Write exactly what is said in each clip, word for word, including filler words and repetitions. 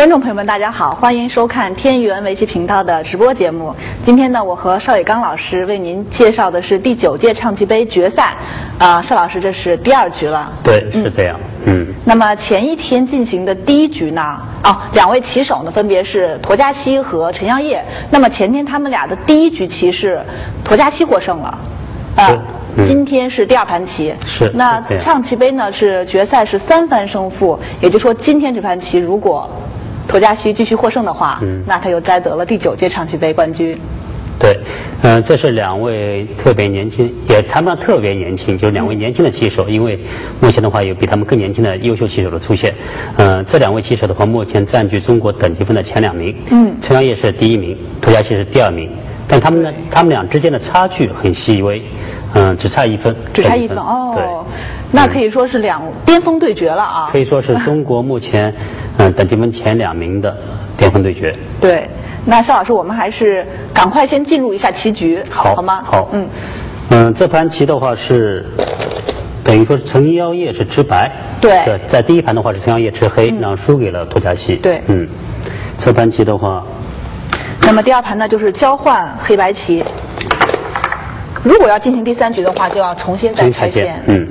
观众朋友们，大家好，欢迎收看天元围棋频道的直播节目。今天呢，我和邵伟刚老师为您介绍的是第九届象棋杯决赛。啊、呃，邵老师，这是第二局了。 对，是这样。嗯。嗯那么前一天进行的第一局呢，哦，两位棋手呢分别是沱嘉希和陈阳烨。那么前天他们俩的第一局棋是沱嘉希获胜了。啊、呃。嗯、今天是第二盘棋， 是那象棋杯呢是决赛是三番胜负，也就是说今天这盘棋如果沱嘉希继续获胜的话，嗯，那他又摘得了第九届象棋杯冠军。 对，嗯、呃，这是两位特别年轻，也谈不上特别年轻，就是两位年轻的棋手。嗯、因为目前的话有比他们更年轻的优秀棋手的出现。嗯、呃，这两位棋手的话，目前占据中国等级分的前两名。嗯，陈阳烨是第一名，沱嘉希是第二名。但他们呢，他们俩之间的差距很细微，嗯、呃，只差一分， 只差一分哦。对，那可以说是两巅峰对决了啊。 可以说是中国目前嗯、呃、等级分前两名的巅峰对决。 对，那邵老师，我们还是赶快先进入一下棋局， 好， 好吗？ 好，嗯嗯、呃，这盘棋的话是等于说陈阳烨是吃白， 对， 对，在第一盘的话是陈阳烨吃黑，嗯、然后输给了沱嘉希。 对， 嗯，这盘棋的话。 那么第二盘呢，就是交换黑白棋。如果要进行第三局的话，就要重新再拆线。 嗯。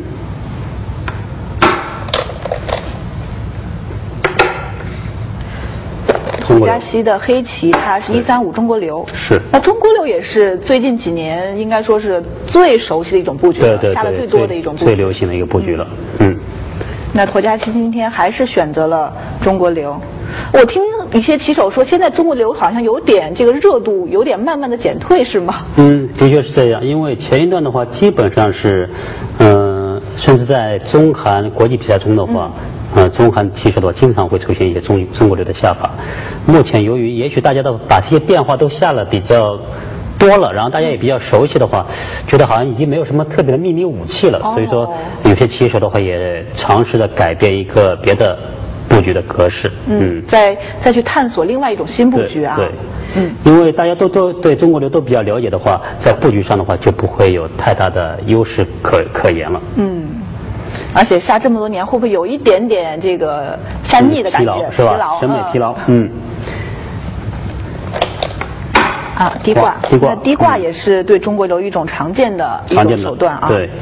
沱嘉希的黑棋，它是一三五中国流。 是。 那中国流也是最近几年应该说是最熟悉的一种布局了， 对对对， 下的最多的一种布局， 最流行的一个布局了。嗯。 那沱嘉希今天还是选择了中国流。我听一些棋手说，现在中国流好像有点这个热度有点慢慢的减退，是吗？ 嗯，的确是这样。因为前一段的话，基本上是，嗯、呃，甚至在中韩国际比赛中的话，嗯、呃，中韩棋手的话，经常会出现一些中中国流的下法。目前由于也许大家都把这些变化都下了比较多了，然后大家也比较熟悉的话，觉得好像已经没有什么特别的秘密武器了。 哦、 所以说，有些棋手的话也尝试着改变一个别的布局的格式， 嗯，嗯再再去探索另外一种新布局啊， 对，对嗯，因为大家都都对中国流都比较了解的话，在布局上的话就不会有太大的优势可可言了， 嗯，而且下这么多年，会不会有一点点这个山腻的感觉？ 疲劳是吧？审美疲劳，嗯。 啊，低挂， 低挂， 那低挂也是对中国流一种常见的一种手段啊， 对。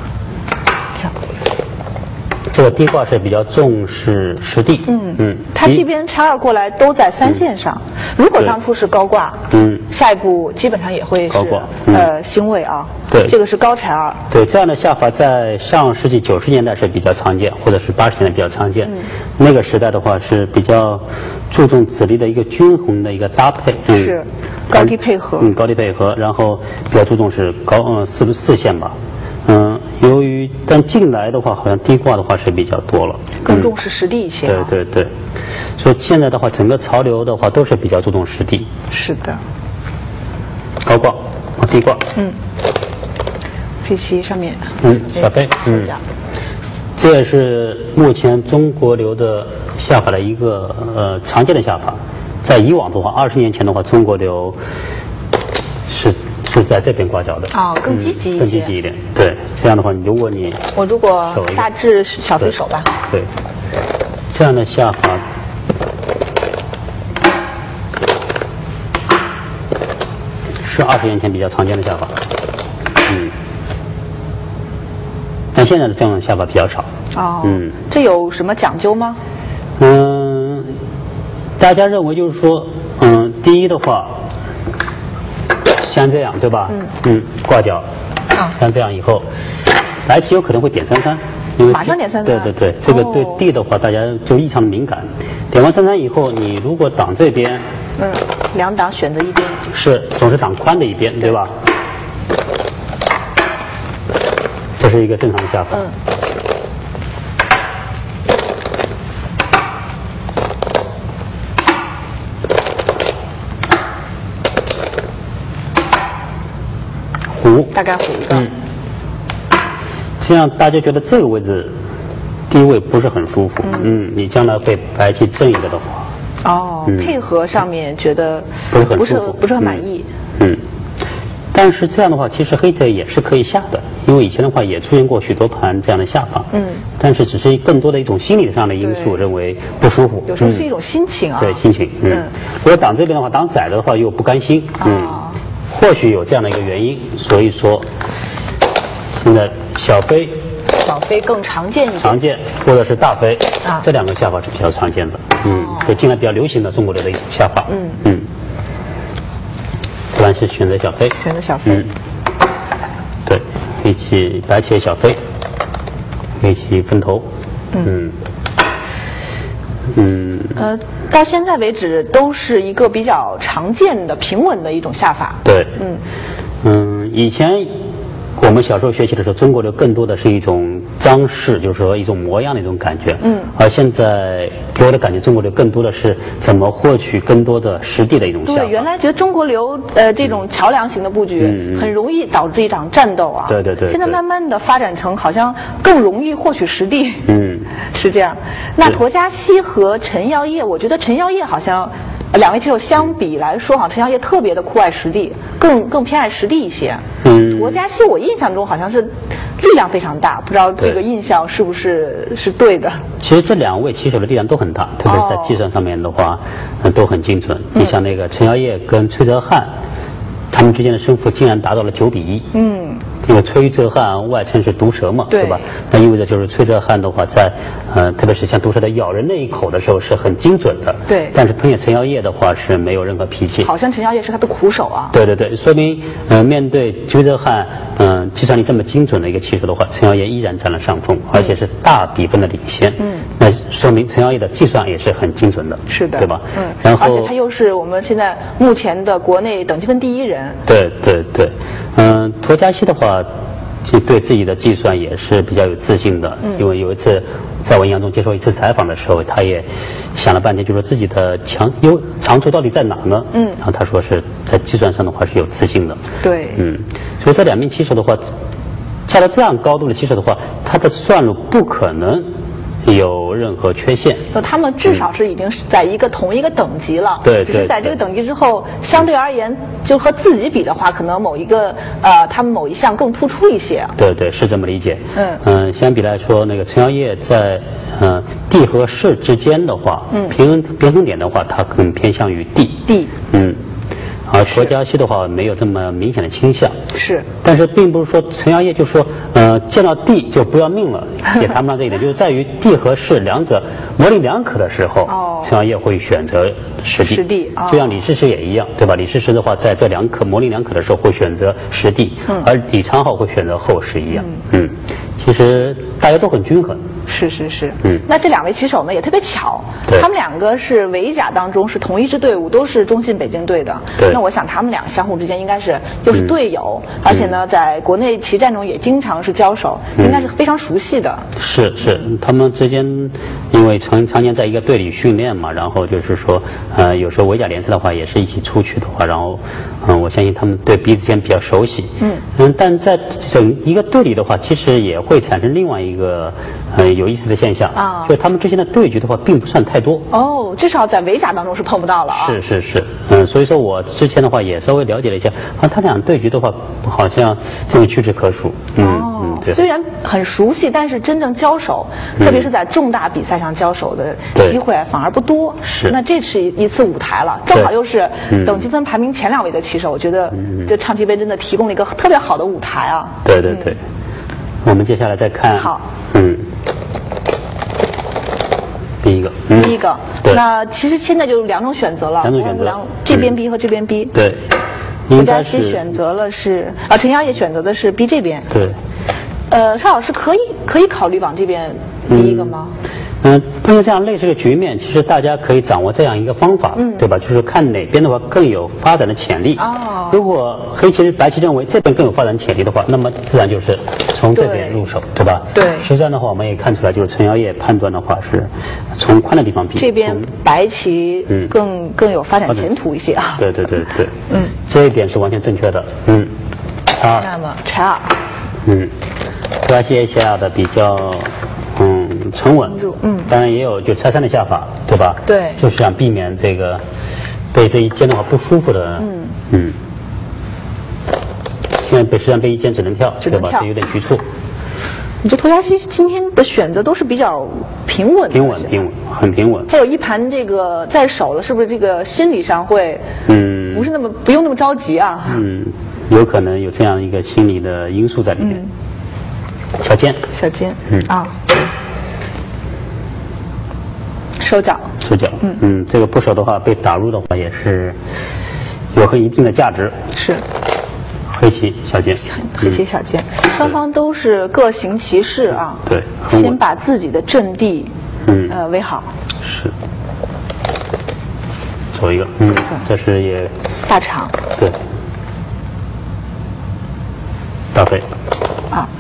这个低挂是比较重视实地， 嗯嗯，他这边拆二过来都在三线上，嗯、如果当初是高挂，嗯，下一步基本上也会是高挂，嗯、 呃星位啊， 对， 这个是高柴二， 对，这样的下法在上世纪九十年代是比较常见，或者是八十年代比较常见，嗯、那个时代的话是比较注重子力的一个均衡的一个搭配， 嗯、是高低配合， 嗯，高低配合，然后比较注重是高嗯四四线吧。嗯，由于但近来的话，好像低挂的话是比较多了， 更重视实地一些、啊嗯。对对对，所以现在的话，整个潮流的话都是比较注重实地。 是的。 高挂，啊低挂。 嗯。黑棋上面。 嗯，小飞。嗯。这也是目前中国流的下法的一个呃常见的下法。在以往的话，二十年前的话，中国流是。是在这边挂角的哦，更积极一些、嗯， 更积极一点。对，这样的话，如果你我如果大致小飞手吧， 对，这样的下法是二十年前比较常见的下法，嗯，但现在的这样的下法比较少。 哦，嗯，这有什么讲究吗？ 嗯，大家认为就是说，嗯，第一的话。像这样对吧？嗯嗯，挂角，啊，像这样以后，白棋有可能会点三三，因为马上点三三。 对对对，这个对地的话，大家就异常的敏感。点完三三以后，你如果挡这边， 嗯，两挡选择一边， 是总是挡宽的一边，对吧？这是一个正常的下法。嗯。虎， 大概虎一个，嗯， 这样大家觉得这个位置低位不是很舒服，嗯，嗯你将来被白棋正一个的话， 哦，嗯、配合上面觉得不是很不是不是很满意， 嗯，嗯，但是这样的话，其实黑子也是可以下的， 因为以前的话也出现过许多盘这样的下法，嗯，但是只是更多的一种心理上的因素，认为不舒服， 有时候是一种心情啊， 对心情，嗯，如果挡这边的话，挡窄了的话又不甘心，嗯，或许有这样的一个原因，所以说现在小飞。 小飞更常见一点， 常见或者是大飞啊， 这两个下法是比较常见的，嗯，就近来比较流行的中国流的一种下法，嗯嗯。一般是选择小飞， 选择小飞，嗯， 对，一起白棋小飞，一起分头，嗯嗯。 呃，到现在为止都是一个比较常见的平稳的一种下法， 对，嗯嗯，以前。我们小时候学习的时候，中国流更多的是一种装饰，就是说一种模样的一种感觉。嗯。而现在给我的感觉，中国流更多的是怎么获取更多的实地的一种下法。 对，原来觉得中国流呃这种桥梁型的布局、嗯、很容易导致一场战斗啊。 对对 对, 对。 现在慢慢的发展成好像更容易获取实地。 嗯， 是这样。那佗佳熙和陈耀烨，我觉得陈耀烨好像。两位棋手相比来说，哈，陈耀烨特别的酷爱实地，更更偏爱实地一些。嗯，佗佳熙我印象中好像是力量非常大，不知道这个印象是不是是对的。 其实这两位棋手的力量都很大，特别是在计算上面的话，哦呃、都很精准。嗯、你像那个陈耀烨跟崔泽汉，他们之间的胜负竟然达到了九比一。嗯。因为崔泽汉外称是毒蛇嘛， 对, 对吧？那意味着就是崔泽汉的话在，呃，特别是像毒蛇的咬人那一口的时候是很精准的。 对。 但是碰见陈耀烨的话是没有任何脾气。 好像陈耀烨是他的苦手啊。 对对对，说明呃面对崔泽汉嗯、呃、计算力这么精准的一个棋手的话，陈耀烨依然占了上风，而且是大比分的领先。嗯。那说明陈耀烨的计算也是很精准的。 是的。 对吧？ 嗯。 然后。 而且他又是我们现在目前的国内等级分第一人。 对对对，嗯、呃，佗佳熙的话。其对自己的计算也是比较有自信的，嗯、因为有一次在我印象中接受一次采访的时候，他也想了半天，就说自己的强优长处到底在哪呢？嗯，然后他说是在计算上的话是有自信的。 对， 嗯，所以这两名棋手的话，下到这样高度的棋手的话，他的算路不可能有任何缺陷。 就他们至少是已经是在一个同一个等级了。 对、嗯， 只是在这个等级之后，相对而言，就和自己比的话，可能某一个呃，他们某一项更突出一些。 对对，是这么理解。嗯嗯、 呃，相比来说，那个陈耀烨在呃地和势之间的话，嗯，平衡平衡点的话，它更偏向于地。 地。 嗯。而佗佳熙的话没有这么明显的倾向， 是， 但是并不是说陈耀烨就说，呃，见到地就不要命了，也谈不上这一点，就是在于地和势两者模棱两可的时候，哦、陈耀烨会选择实地， 实地，哦、 就像李世石也一样，对吧？李世石的话，在这两可模棱两可的时候会选择实地，嗯、而李昌镐会选择后势一样，嗯。嗯其实大家都很均衡。 是是是，嗯，那这两位棋手呢也特别巧，他们两个是围甲当中是同一支队伍，都是中信北京队的。 对。 那我想他们俩相互之间应该是又是队友，嗯、而且呢，在国内棋战中也经常是交手，嗯、应该是非常熟悉的。 是是，他们之间因为常常年在一个队里训练嘛，然后就是说，呃，有时候围甲联赛的话也是一起出去的话，然后，嗯、呃，我相信他们对彼此间比较熟悉。嗯嗯，但在整一个队里的话，其实也会产生另外一个呃有意思的现象啊，就是他们之间的对局的话并不算太多哦，至少在围甲当中是碰不到了啊。 是是是，嗯，所以说我之前的话也稍微了解了一下，啊，他俩对局的话好像这个屈指可数。嗯、 哦、嗯，对。虽然很熟悉，但是真正交手，嗯、特别是在重大比赛上交手的机会反而不多。 是。 那这是一次舞台了，正好又是等级分排名前两位的棋手，我觉得这唱棋杯真的提供了一个特别好的舞台啊。 对对对。嗯，我们接下来再看， 好， 嗯，第一个，嗯、 第一个，那其实现在就两种选择了， 两种选择， 这边逼和这边逼， 对， 佗佳熙选择了是啊，陈耀烨选择的是逼这边， 对， 呃，邵老师可以可以考虑往这边逼一个吗？ 嗯，碰见这样类似的局面，其实大家可以掌握这样一个方法，嗯，对吧？就是看哪边的话更有发展的潜力。哦，如果黑棋白棋认为这边更有发展潜力的话，那么自然就是从这边入手， 对, 对吧？ 对。 实际上的话，我们也看出来，就是陈耀烨判断的话是从宽的地方比， 这边白棋更、嗯、更有发展前途一些啊。 对对对对，嗯，这一点是完全正确的。嗯， 啊，那么柴二， 嗯，佗佳熙下的比较。嗯，沉稳，嗯，当然也有就拆三的下法，对吧？ 对， 就是想避免这个被这一尖的话不舒服的，嗯嗯。 现在被实际上被一剑只能跳，对吧？ 只能跳这有点局促。 你这托加西今天的选择都是比较平稳的， 平稳平稳，很平稳。 他有一盘这个在手了，是不是这个心理上会嗯不是那么不用那么着急啊？ 嗯，有可能有这样一个心理的因素在里面。 嗯小尖， 小尖， 嗯啊，收脚， 收脚，嗯嗯，这个不守的话被打入的话也是有很一定的价值。 是黑棋小尖， 黑棋小尖，双方都是各行其事啊。 对，很稳先把自己的阵地， 嗯呃，围好。 是，走一个，嗯，这是也大长对，大飞， 啊，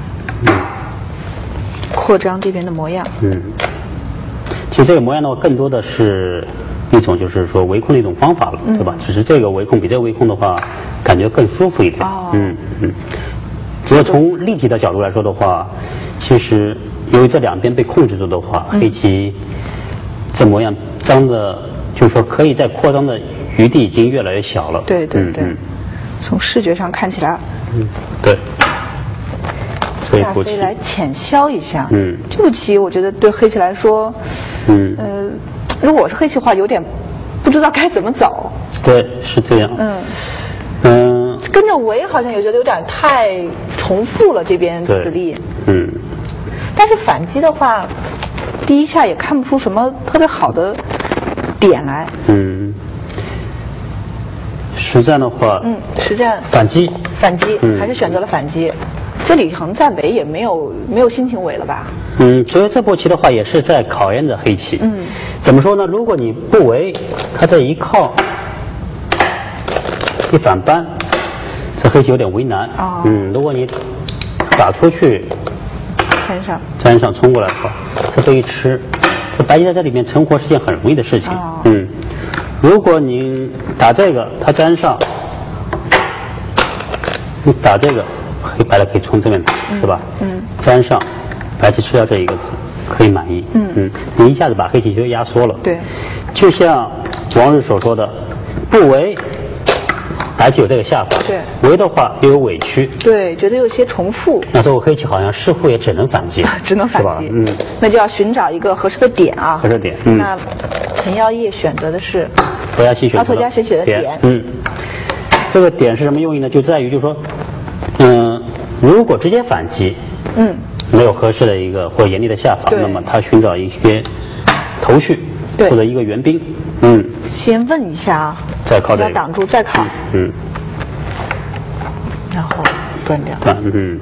扩张这边的模样。 嗯，其实这个模样的话，更多的是一种就是说围控的一种方法了，对吧？只是这个围控比这个围控的话，感觉更舒服一点。 哦嗯嗯。如果从立体的角度来说的话，其实由于这两边被控制住的话，黑棋这模样张的，就是说可以再扩张的余地已经越来越小了。 对对对， 嗯从视觉上看起来， 嗯，对。这一步棋， 大飞来浅消一下。 嗯这步棋我觉得对黑棋来说， 嗯， 呃，如果我是黑棋的话，有点不知道该怎么走。 对，是这样。 嗯。 嗯， 跟着围好像也觉得有点太重复了这边对子力， 嗯， 但是反击的话，第一下也看不出什么特别好的点来。 嗯，实战的话， 嗯，实战反击， 反击、 嗯还是选择了反击，这里可能再围也没有没有心情围了吧？ 嗯，所以这步棋的话也是在考验着黑棋。 嗯， 怎么说呢？如果你不围，他这一靠，一反扳，这黑棋有点为难。 哦嗯，如果你打出去， 天上粘上冲过来的话，这都一吃，这白棋在这里面成活是件很容易的事情。 哦嗯，如果你打这个，他粘上，你打这个，黑白的可以冲这边打，是吧？ 嗯， 粘上，白棋吃掉这一个子，可以满意。 嗯嗯，你一下子把黑棋就压缩了。 对， 就像王日所说的，不围，白棋有这个下法； 对， 围的话又有委屈。 对，觉得有些重复， 那这个黑棋好像似乎也只能反击， 只能反是吧？ 击。 嗯， 那就要寻找一个合适的点啊。 合适点嗯那陈耀烨选择的是托加西选择啊托加西选的点嗯，这个点是什么用意呢？就在于就是说，嗯，如果直接反击， 嗯， 没有合适的一个或者严厉的下法， 对那么他寻找一些头绪对或者一个援兵，嗯， 先问一下啊， 再靠这个要挡住再考， 嗯， 然后断掉。 对，嗯，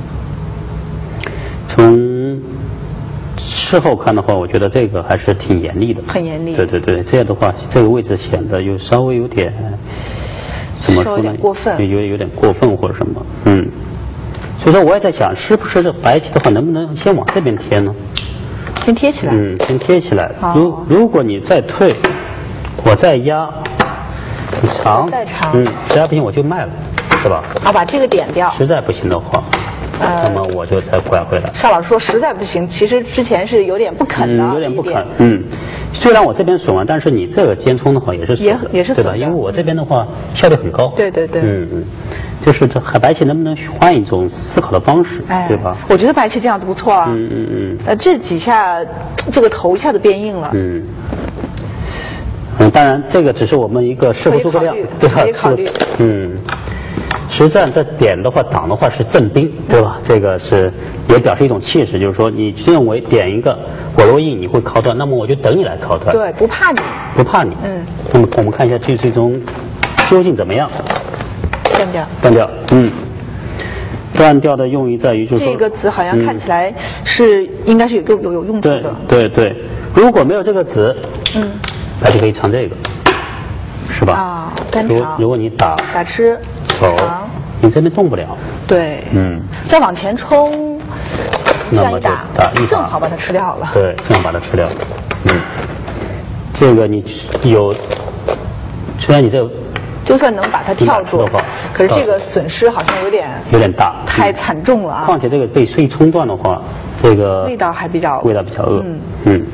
从事后看的话，我觉得这个还是挺严厉的， 很严厉对对对，这样的话，这个位置显得又稍微有点怎么说呢稍微有点？过分有有有点过分或者什么，嗯。所以说，我也在想，是不是这白棋的话，能不能先往这边贴呢？ 先贴起来。 嗯，先贴起来。 哦如如果你再退，我再压，你长， 再长嗯，实在不行我就卖了，是吧？ 啊，把这个点掉。 实在不行的话， 呃那么我就再拐回来。 邵老师说实在不行，其实之前是有点不肯的啊， 嗯，有点不这一肯。嗯，虽然我这边损完，但是你这个尖冲的话也是损的， 也也是对吧？ 损的因为我这边的话效率很高。 对对对嗯嗯，就是这海白棋能不能换一种思考的方式， 哎， 对吧？ 我觉得白棋这样子不错啊。 嗯嗯嗯呃，这几下这个头一下子变硬了。 嗯。嗯，当然，这个只是我们一个试不诸葛亮可以考虑， 对吧？ 可以考虑是嗯，实战这点的话，挡的话是正兵，对吧？这个是也表示一种气势，就是说你认为点一个我若硬你会靠断，那么我就等你来靠断， 对，不怕你。 不怕你。 嗯。 那么我们看一下这最终究竟怎么样？ 断掉。 断掉，嗯，断掉的用意在于就是说这个子好像看起来是、应该是有有有有用处对的。 对对，如果没有这个子， 嗯。 白棋可以藏这个，是吧？ 啊，单如长。 如果你打打吃。 走长， 你这边动不了。 对。 嗯。 再往前冲，这那么就样一打， 打一打正好把它吃掉了。 对，这样把它吃掉。嗯，这个你有，虽然你这个就算能把它跳住你打出的话， 可是这个损失好像有点有点大， 太惨重了啊。 况且这个被碎冲断的话，这个味道还比较味道比较恶。 嗯嗯。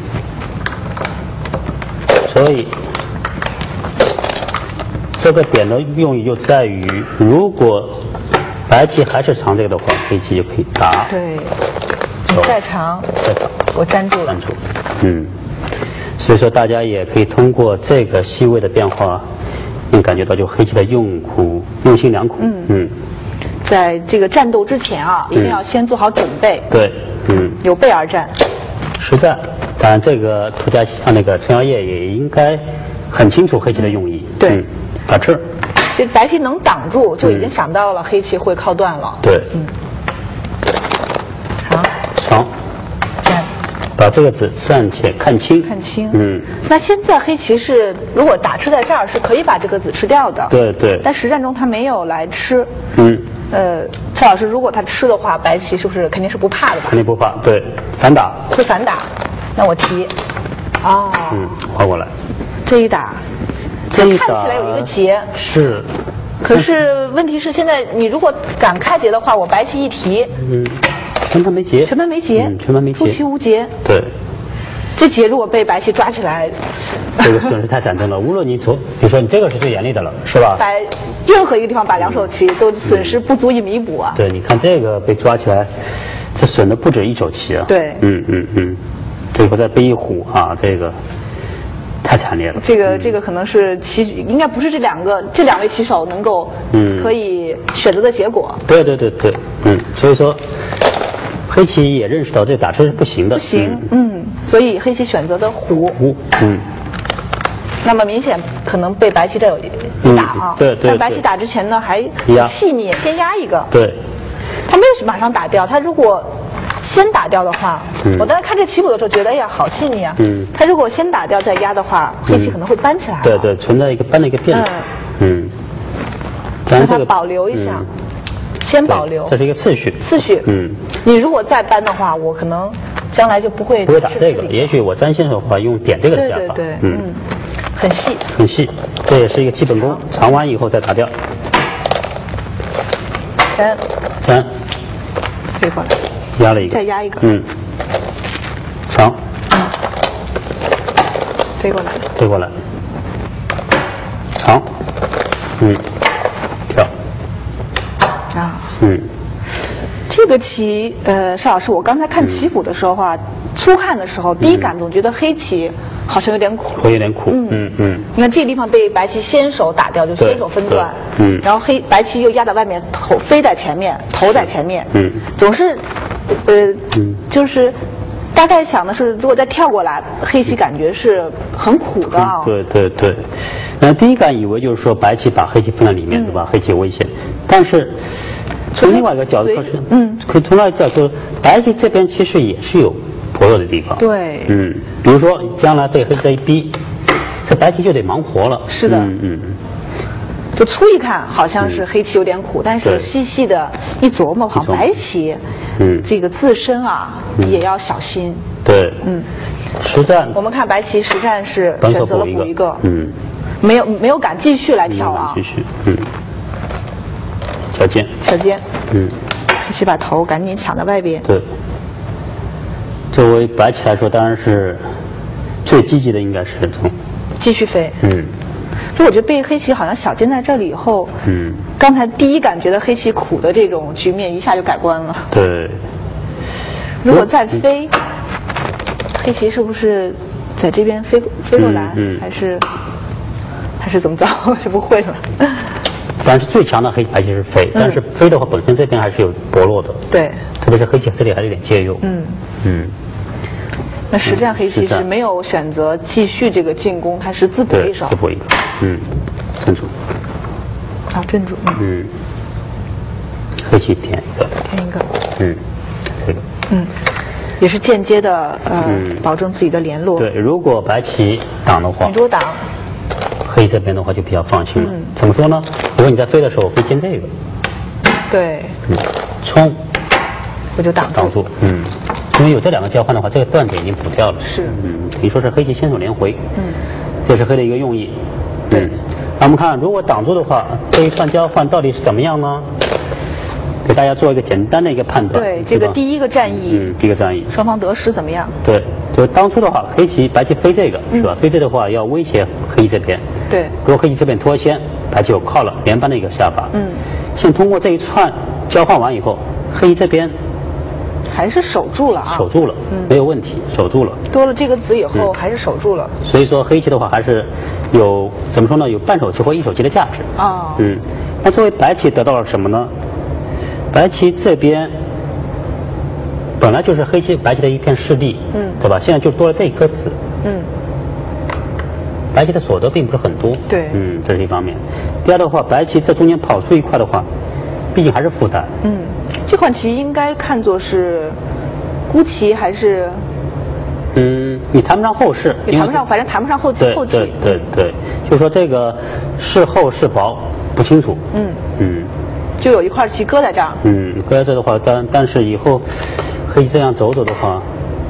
所以这个点的用意就在于，如果白棋还是长这个的话，黑棋就可以打。 对，你再长， 再打， 我粘住了。 粘住，嗯。所以说大家也可以通过这个细微的变化，能感觉到就黑棋的用苦、用心良苦。嗯嗯。 在这个战斗之前啊，一定要先做好准备。 嗯、对，嗯。 有备而战。 实战，当然这个涂家啊那个陈耀烨也应该很清楚黑棋的用意。 对， 嗯、打吃。 其实白棋能挡住，就已经想到了黑棋会靠断了。 对， 嗯，长， 长， 粘， 把这个子暂且看清， 看清。 嗯， 那现在黑棋是如果打吃在这儿是可以把这个子吃掉的。 对对。 但实战中他没有来吃。 嗯。 呃，蔡老师，如果他吃的话，白棋是不是肯定是不怕的吧？ 肯定不怕，对，反打。 会反打，那我提。哦。 嗯，换过来。 这一打。 这一打看起来有一个劫， 是， 可是问题是现在你如果敢开劫的话，我白棋一提， 嗯，全盘没劫， 全盘没劫， 嗯，全盘没劫， 出棋无劫， 对， 这劫如果被白棋抓起来， 这个损失太惨重了。无论你从，比如说你这个是最严厉的了，是吧？ 白任何一个地方把两手棋都损失不足以弥补啊。 对，你看这个被抓起来，这损的不止一手棋啊。 对， 嗯嗯嗯，最后再被一虎啊，这个。太惨烈了。 这个这个可能是棋局，应该不是这两个这两位棋手能够嗯可以选择的结果。 对对对对，嗯，所以说黑棋也认识到这打吃是不行的。 不行，嗯，嗯所以黑棋选择的虎。 虎，嗯。 那么明显可能被白棋这有一打啊， 嗯、对 对, 对。 但白棋打之前呢还细腻，先压一个。 对。 他没有马上打掉，他如果。先打掉的话，嗯、我当时看这棋谱的时候觉得，哎呀，好细腻啊。嗯。他如果先打掉再压的话，黑棋可能会扳起来。 对对，存在一个扳的一个变数。嗯。 让它保留一下，先保留。 这是一个次序。 次序。嗯。你如果再扳的话，我可能将来就不会不会打这个，也许我占先手的话用点这个的打法。 对对对，嗯，很细。 很细，这也是一个基本功，长完以后再打掉。 粘。 粘。 推过来。 压了一个， 再压一个， 嗯，长， 嗯，飞过来， 飞过来，长，嗯，跳， 啊， 嗯， 这个棋，呃，邵老师，我刚才看棋谱的时候啊，嗯、初看的时候，第一感总觉得黑棋好像有点苦， 会有点苦，嗯嗯嗯。 你看这个地方被白棋先手打掉，就先手分段， 嗯， 然后黑白棋又压在外面，头飞在前面，头在前面， 嗯， 总是。呃，嗯、就是大概想的是，如果再跳过来，黑棋感觉是很苦的啊。 对对对，那第一感以为就是说白棋把黑棋分在里面，对吧？黑棋危险，但是从另外一个角度说是，嗯，可以从另外一个角度说，白棋这边其实也是有薄弱的地方。 对， 嗯，比如说将来被黑这一逼，这白棋就得忙活了。 是的， 嗯嗯。 就粗一看好像是黑棋有点苦，嗯、但是细细的一琢磨，好像白棋，嗯，这个自身啊、嗯、也要小心。 对，嗯，实战我们看白棋实战是选择了补一个， 嗯， 没有没有敢继续来跳啊， 继续，嗯，小尖， 小尖， 嗯， 黑棋把头赶紧抢在外边。 对，作为白棋来说，当然是最积极的，应该是从继续飞， 嗯。 所以我觉得被黑棋好像小尖在这里以后，嗯，刚才第一感觉的黑棋苦的这种局面一下就改观了。 对。 如果再飞，嗯、黑棋是不是在这边飞飞过来，嗯嗯、还是还是怎么着？我就不会了。 但是最强的黑白棋是飞，嗯、但是飞的话本身这边还是有薄弱的。 对。 特别是黑棋这里还有点借用。 嗯嗯。 那实战黑棋是没有选择继续这个进攻，它是自补一手。 自补一个，嗯，镇住。 好，镇住。嗯。 嗯黑棋点一个。 点一个。 嗯，这个。 嗯，也是间接的呃、嗯，保证自己的联络。 对，如果白棋挡的话， 你如果挡， 黑这边的话就比较放心了。嗯、怎么说呢？如果你在飞的时候，我可以尖这个。 对。 嗯，冲。 我就挡住。 挡住。嗯。因为有这两个交换的话，这个断点已经补掉了。 是， 嗯，等于说是黑棋先手连回。 嗯， 这是黑的一个用意。 对。 嗯、那我们看，如果挡住的话，这一串交换到底是怎么样呢？给大家做一个简单的一个判断。 对，这个第一个战役。 嗯，第一个战役。 双方得失怎么样？ 对，就当初的话，黑棋白棋飞这个、嗯、是吧？飞这的话要威胁黑棋这边。 对。 如果黑棋这边脱先，白棋有靠了连扳的一个下法。 嗯。 先通过这一串交换完以后，黑这边还是守住了啊， 守住了，嗯，没有问题，守住了。 多了这个子以后，嗯、还是守住了。 所以说黑棋的话，还是有怎么说呢？有半手棋或一手棋的价值啊、哦。嗯，那作为白棋得到了什么呢？白棋这边本来就是黑棋白棋的一片势力，嗯，对吧？现在就多了这一颗子，嗯。白棋的所得并不是很多， 对， 嗯，这是一方面。第二的话，白棋在中间跑出一块的话，毕竟还是负担。 嗯，这款棋应该看作是孤棋还是？ 嗯，你谈不上后势， 你谈不上，反正谈不上后期。后期， 对对对，就是说这个是厚是薄不清楚。嗯嗯，就有一块棋搁在这儿。 嗯，搁在这的话，但但是以后黑棋这样走走的话。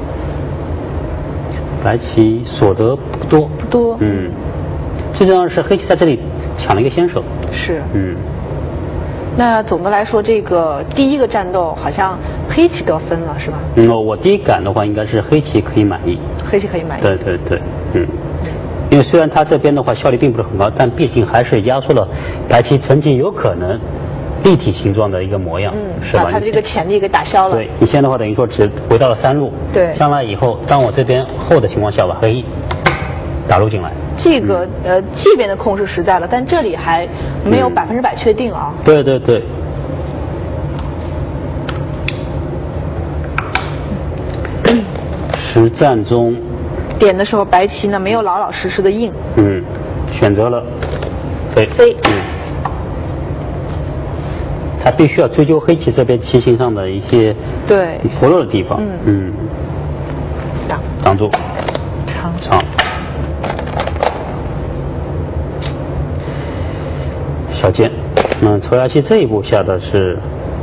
白棋所得不多， 不多。 嗯，最重要的是黑棋在这里抢了一个先手。 是。 嗯。 那总的来说，这个第一个战斗好像黑棋得分了，是吧？ 嗯，我第一感的话应该是黑棋可以满意。 黑棋可以满意。 对对对，嗯。因为虽然他这边的话效率并不是很高，但毕竟还是压缩了白棋曾经有可能立体形状的一个模样， 嗯， 是吧？ 把它这个潜力给打消了。 对，你现在的话等于说只回到了三路。 对。 将来以后，当我这边厚的情况下，把黑打入进来。 这个、嗯、呃，这边的控是实在了，但这里还没有百分之百确定啊。 嗯、对对对。实战中。 点的时候，白棋呢没有老老实实的应。 嗯，选择了飞。 飞。 嗯。他必须要追究黑棋这边棋形上的一些对薄弱的地方。嗯嗯。 挡挡住。 长长。小尖。那抽下去这一步下的是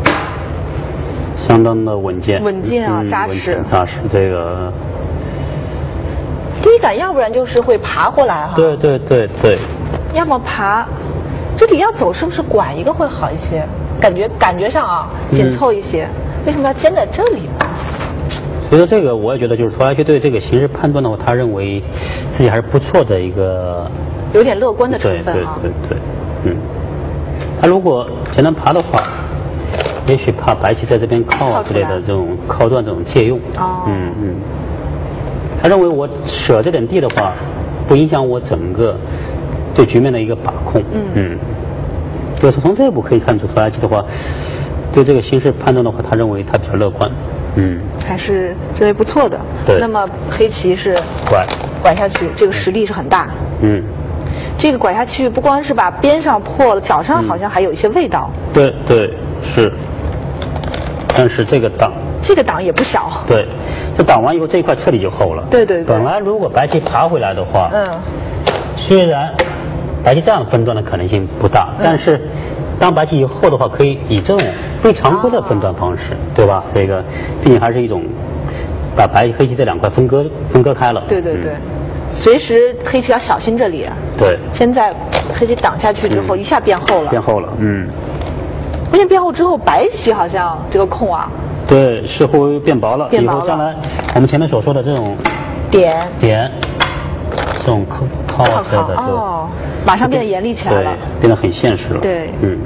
相当的稳健。 稳健啊， 嗯、 扎实。 扎实，这个。 第一感要不然就是会爬过来哈。 对对对对。 要么爬，这里要走是不是拐一个会好一些？感觉感觉上啊，紧凑一些、嗯。为什么要尖在这里呢？ 所以说这个我也觉得，就是托拉西对这个形势判断的话，他认为自己还是不错的一个， 有点乐观的成分啊。 对对对对，嗯。他如果简单爬的话，也许怕白棋在这边靠啊之类的这种靠断这种借用。 哦。 嗯嗯。他认为我舍这点地的话，不影响我整个对局面的一个把控。嗯。嗯。就是从这一步可以看出，托拉基的话，对这个形势判断的话，他认为他比较乐观，嗯， 还是认为不错的。 对。 那么黑棋是拐拐下去，这个实力是很大。 嗯。 这个拐下去不光是把边上破了，脚上好像还有一些味道。 嗯、对对是。但是这个挡， 这个挡也不小。 对，这挡完以后这一块彻底就厚了。 对对对。 本来如果白棋爬回来的话， 嗯， 虽然。白棋这样分段的可能性不大，嗯、但是当白棋以后的话，可以以这种非常规的分段方式，啊、对吧？这个毕竟还是一种把白黑棋这两块分割分割开了。 对对对，嗯、随时黑棋要小心这里。 对。 现在黑棋挡下去之后，嗯、一下变厚了。 变厚了，嗯。 关键变厚之后，白棋好像这个空啊。 对，似乎变薄了。 变薄了。 以后将来我们前面所说的这种点点这种靠靠着的就。 哦。马上变得严厉起来了， 对，变得很现实了。 对， 嗯。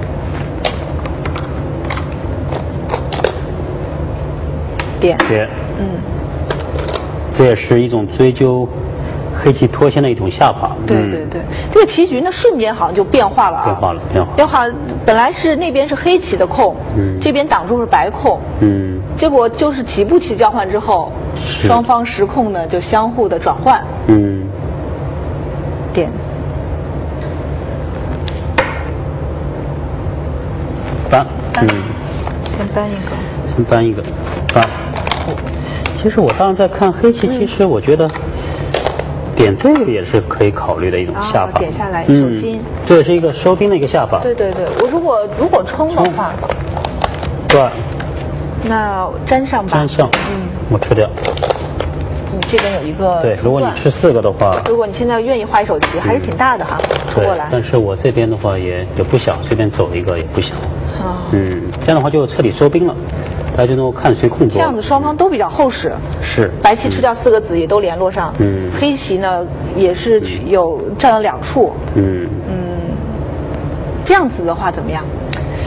点点， 嗯， 这也是一种追究黑棋脱先的一种下法。 对对对，嗯、这个棋局呢瞬间好像就变化了啊， 变化了，变化。 变化，本来是那边是黑棋的空，嗯，这边挡住是白空， 嗯， 结果就是几步棋交换之后，双方实控呢就相互的转换， 嗯， 点。 搬，嗯， 先搬一个， 先搬一个，搬。其实我当时在看黑棋，其实我觉得点这个也是可以考虑的一种下法。 点下来收金， 这也是一个收兵的一个下法。 对对对，我如果如果冲的话， 对， 那粘上吧。 粘上，嗯，我吃掉。 你这边有一个对，如果你吃四个的话， 如果你现在愿意画一手棋，还是挺大的哈，冲过来。 但是我这边的话也也不小，随便走一个也不小。 哦、 嗯，这样的话就彻底收兵了，大家就能够看谁控多。 这样子双方都比较厚实。 是。 白棋吃掉四个子也都联络上。 嗯。 黑棋呢也是有占了两处。 嗯。 嗯。这样子的话怎么样？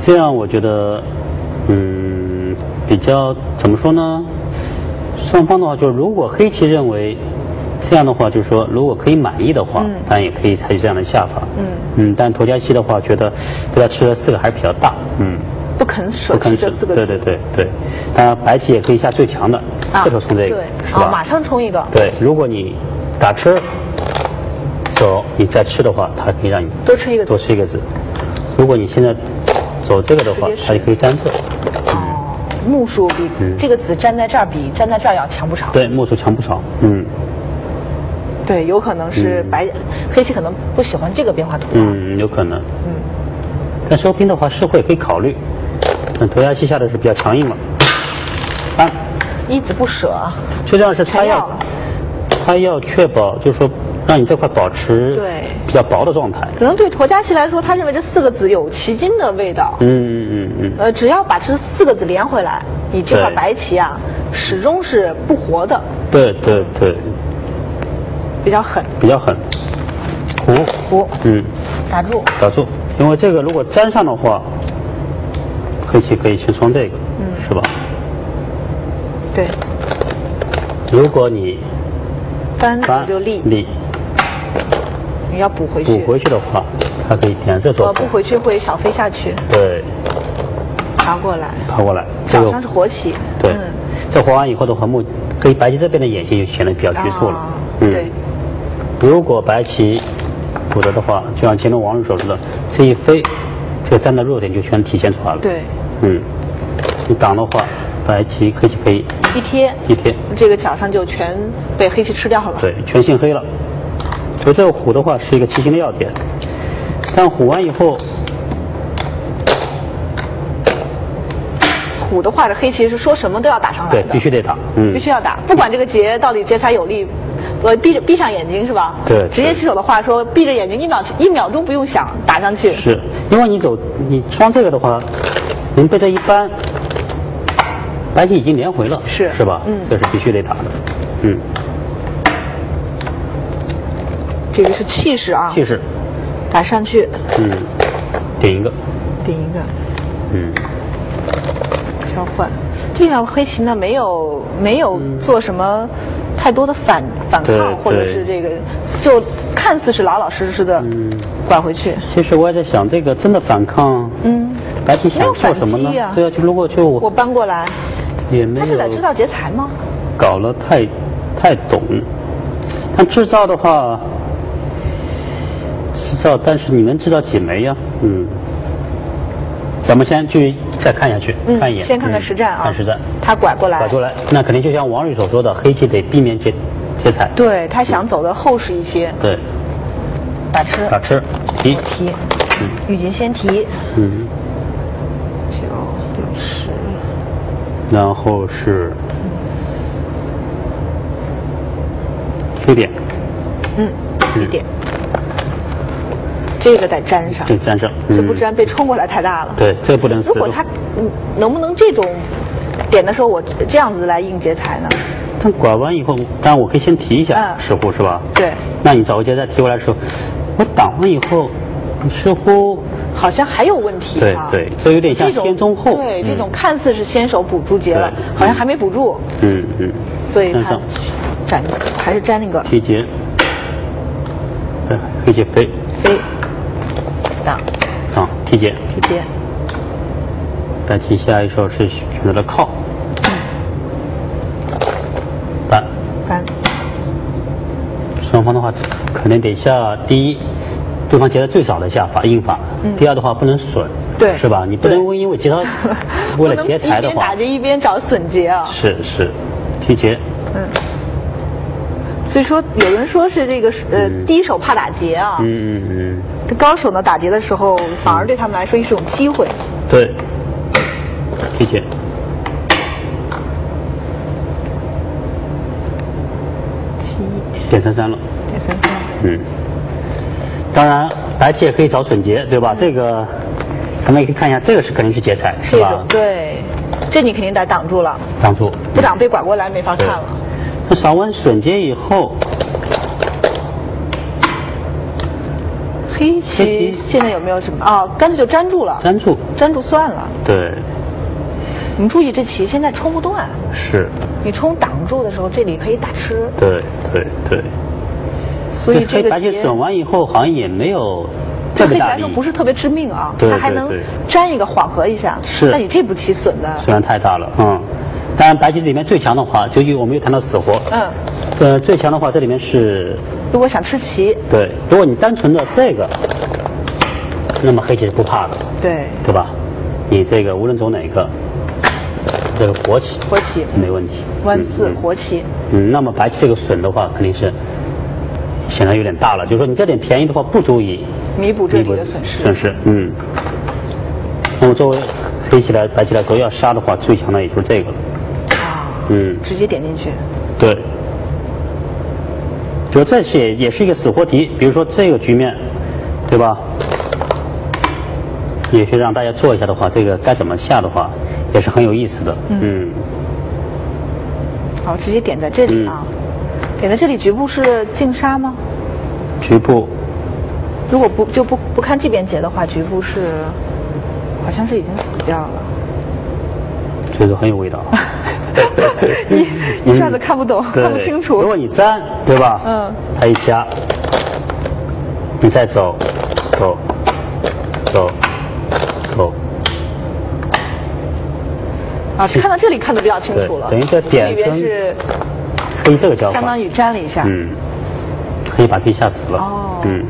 这样我觉得，嗯，比较怎么说呢？双方的话，就是如果黑棋认为这样的话，就是说如果可以满意的话， 嗯、 当然也可以采取这样的下法。 嗯嗯，但橐家西的话，觉得被他吃了四个还是比较大。嗯， 不肯舍弃这四个。 对对对对，当然白棋也可以下最强的， 啊、 这时候冲这个， 对， 是吧？ 哦，马上冲一个。 对，如果你打吃走，你再吃的话，它可以让你多吃一个多吃一个子。如果你现在走这个的话，它就可以粘这。 哦，目数比、嗯、这个子粘在这儿比粘在这儿要强不少。 对，目数强不少。嗯。 对，有可能是白、嗯、黑棋可能不喜欢这个变化图。 嗯，有可能。 嗯。 但收兵的话，是会可以考虑。嗯，橐家西下的是比较强硬了。搬。 一子不舍啊。 最重要是他要，他要确保，就是说。让你这块保持对比较薄的状态。 可能对橐家西来说，他认为这四个子有棋筋的味道。 嗯嗯嗯嗯。 呃，只要把这四个子连回来，你这块白棋啊，始终是不活的。 对对对。 比较狠。 比较狠。胡。 胡。 嗯。 打住。 打住，因为这个如果粘上的话，黑棋可以先冲这个，嗯，是吧？ 对。 如果你搬就立。 立。 你要补回去， 补回去的话，它可以点这走。 呃，不回去会小飞下去。 对。 爬过来。 爬过来。 脚上是活棋。 对。嗯、这活完以后的话，目可以白棋这边的眼线就显得比较局促了。 啊、 嗯。 对。 如果白棋补的的话，就像乾隆王律所说的，这一飞，这个粘的弱点就全体现出来了。 对。 嗯。你挡的话，白棋黑棋可以一贴。 一贴。 这个角上就全被黑棋吃掉了。 对，全姓黑了。所以这个虎的话是一个棋形的要点，但虎完以后， 虎的话，这黑棋是说什么都要打上来的， 对，必须得打， 嗯，必须要打，不管这个劫到底劫财有利，呃，闭着闭上眼睛是吧？ 对， 职业棋手的话说，闭着眼睛一秒一秒钟不用想，打上去。 是，因为你走你双这个的话，您被这一扳，白棋已经连回了， 是是吧？ 嗯， 这是必须得打的，嗯。 这个是气势啊， 气势， 打上去， 嗯，顶一个， 顶一个， 嗯， 交换。这样黑棋呢，没有没有做什么太多的反反抗，或者是这个，就看似是老老实实的拐回去。 其实我也在想，这个真的反抗，嗯，白棋想做什么呢？ 啊、 对啊，就如果就我搬过来， 也没有。 他是在制造劫财吗？ 搞了太太懂，但制造的话。制造，但是你能制造几枚呀？嗯，咱们先去再看下去， 嗯、 看一眼， 先看看实战啊， 看实战。 他拐过来， 拐过来，那肯定就像王宇所说的，黑棋得避免劫劫财。 对他想走的厚实一些。 嗯、对， 打吃， 打吃，提提，嗯，玉锦先提， 嗯， 九六十， 然后是飞点， 嗯，飞点。这个得粘上， 这粘上， 这不粘被冲过来太大了。 对，这不能死。 如果他嗯能不能这种点的时候，我这样子来应劫财呢？ 但拐完以后，当然我可以先提一下石斛是吧？ 对。 那你找个劫再提过来的时候，我挡完以后，石斛好像还有问题啊。对对，这有点像先中后。 对，这种看似是先手补住劫了，好像还没补住。 嗯嗯。 所以他粘还是粘那个提劫，对，黑棋飞飞。挡， 挡提劫， 提劫。 白棋下一手是选择了靠，扳， 扳。 双方的话肯定得下第一，对方劫的最少的下法应法；嗯、第二的话不能损， 对， 是吧？你不能因为劫到为了劫财的话， 一边打劫一边找损劫啊。 是是，提劫。 嗯。所以说，有人说是这个呃、嗯、低手怕打劫啊。 嗯嗯嗯。 高手呢打劫的时候，反而对他们来说是一种机会。 对。提劫。 七。 点三三了。 点三三。 嗯。当然，白棋也可以找损劫，对吧？嗯、这个，咱们也可以看一下，这个是肯定是劫财，是吧？ 对，这你肯定得挡住了。 挡住。 不挡被拐过来没法看了。 那扫完损劫以后。 黑棋现在有没有什么啊？干脆就粘住了， 粘住， 粘住算了。 对。 你注意，这棋现在冲不断。 是。 你冲挡住的时候，这里可以打吃。 对对对。 所以这个白棋损完以后，好像也没有对黑棋来说不是特别致命啊，它还能粘一个缓和一下。 是。 那你这步棋损的损太大了，嗯。当然，白棋里面最强的话，就我们又谈到死活。 嗯。 呃，最强的话，这里面是。 如果想吃棋。 对，如果你单纯的这个，那么黑棋是不怕的。 对。 对吧？你这个无论走哪个，这个活棋。 活棋。 没问题。 弯四活棋。 嗯，那么白棋这个损的话，肯定是显然有点大了。就是说，你这点便宜的话，不足以弥补这里的损失。 损失，嗯。那么作为黑棋来白棋来说，要杀的话，最强的也就是这个了。 啊。 嗯。 直接点进去。 对。就这些也是一个死活题，比如说这个局面，对吧？也是让大家做一下的话，这个该怎么下的话，也是很有意思的。嗯。嗯好，直接点在这里啊。嗯、点在这里，局部是净杀吗？ 局部。 如果不就不不看这边劫的话，局部是好像是已经死掉了。 这个很有味道。 一一下子看不懂， 嗯、 看不清楚。 如果你粘，对吧？ 嗯。 它一夹，你再走，走，走，走。 啊，看到这里看得比较清楚了。 等于这点里边是黑这个交法， 相当于粘了一下。 嗯。可以把自己吓死了。 哦。 嗯。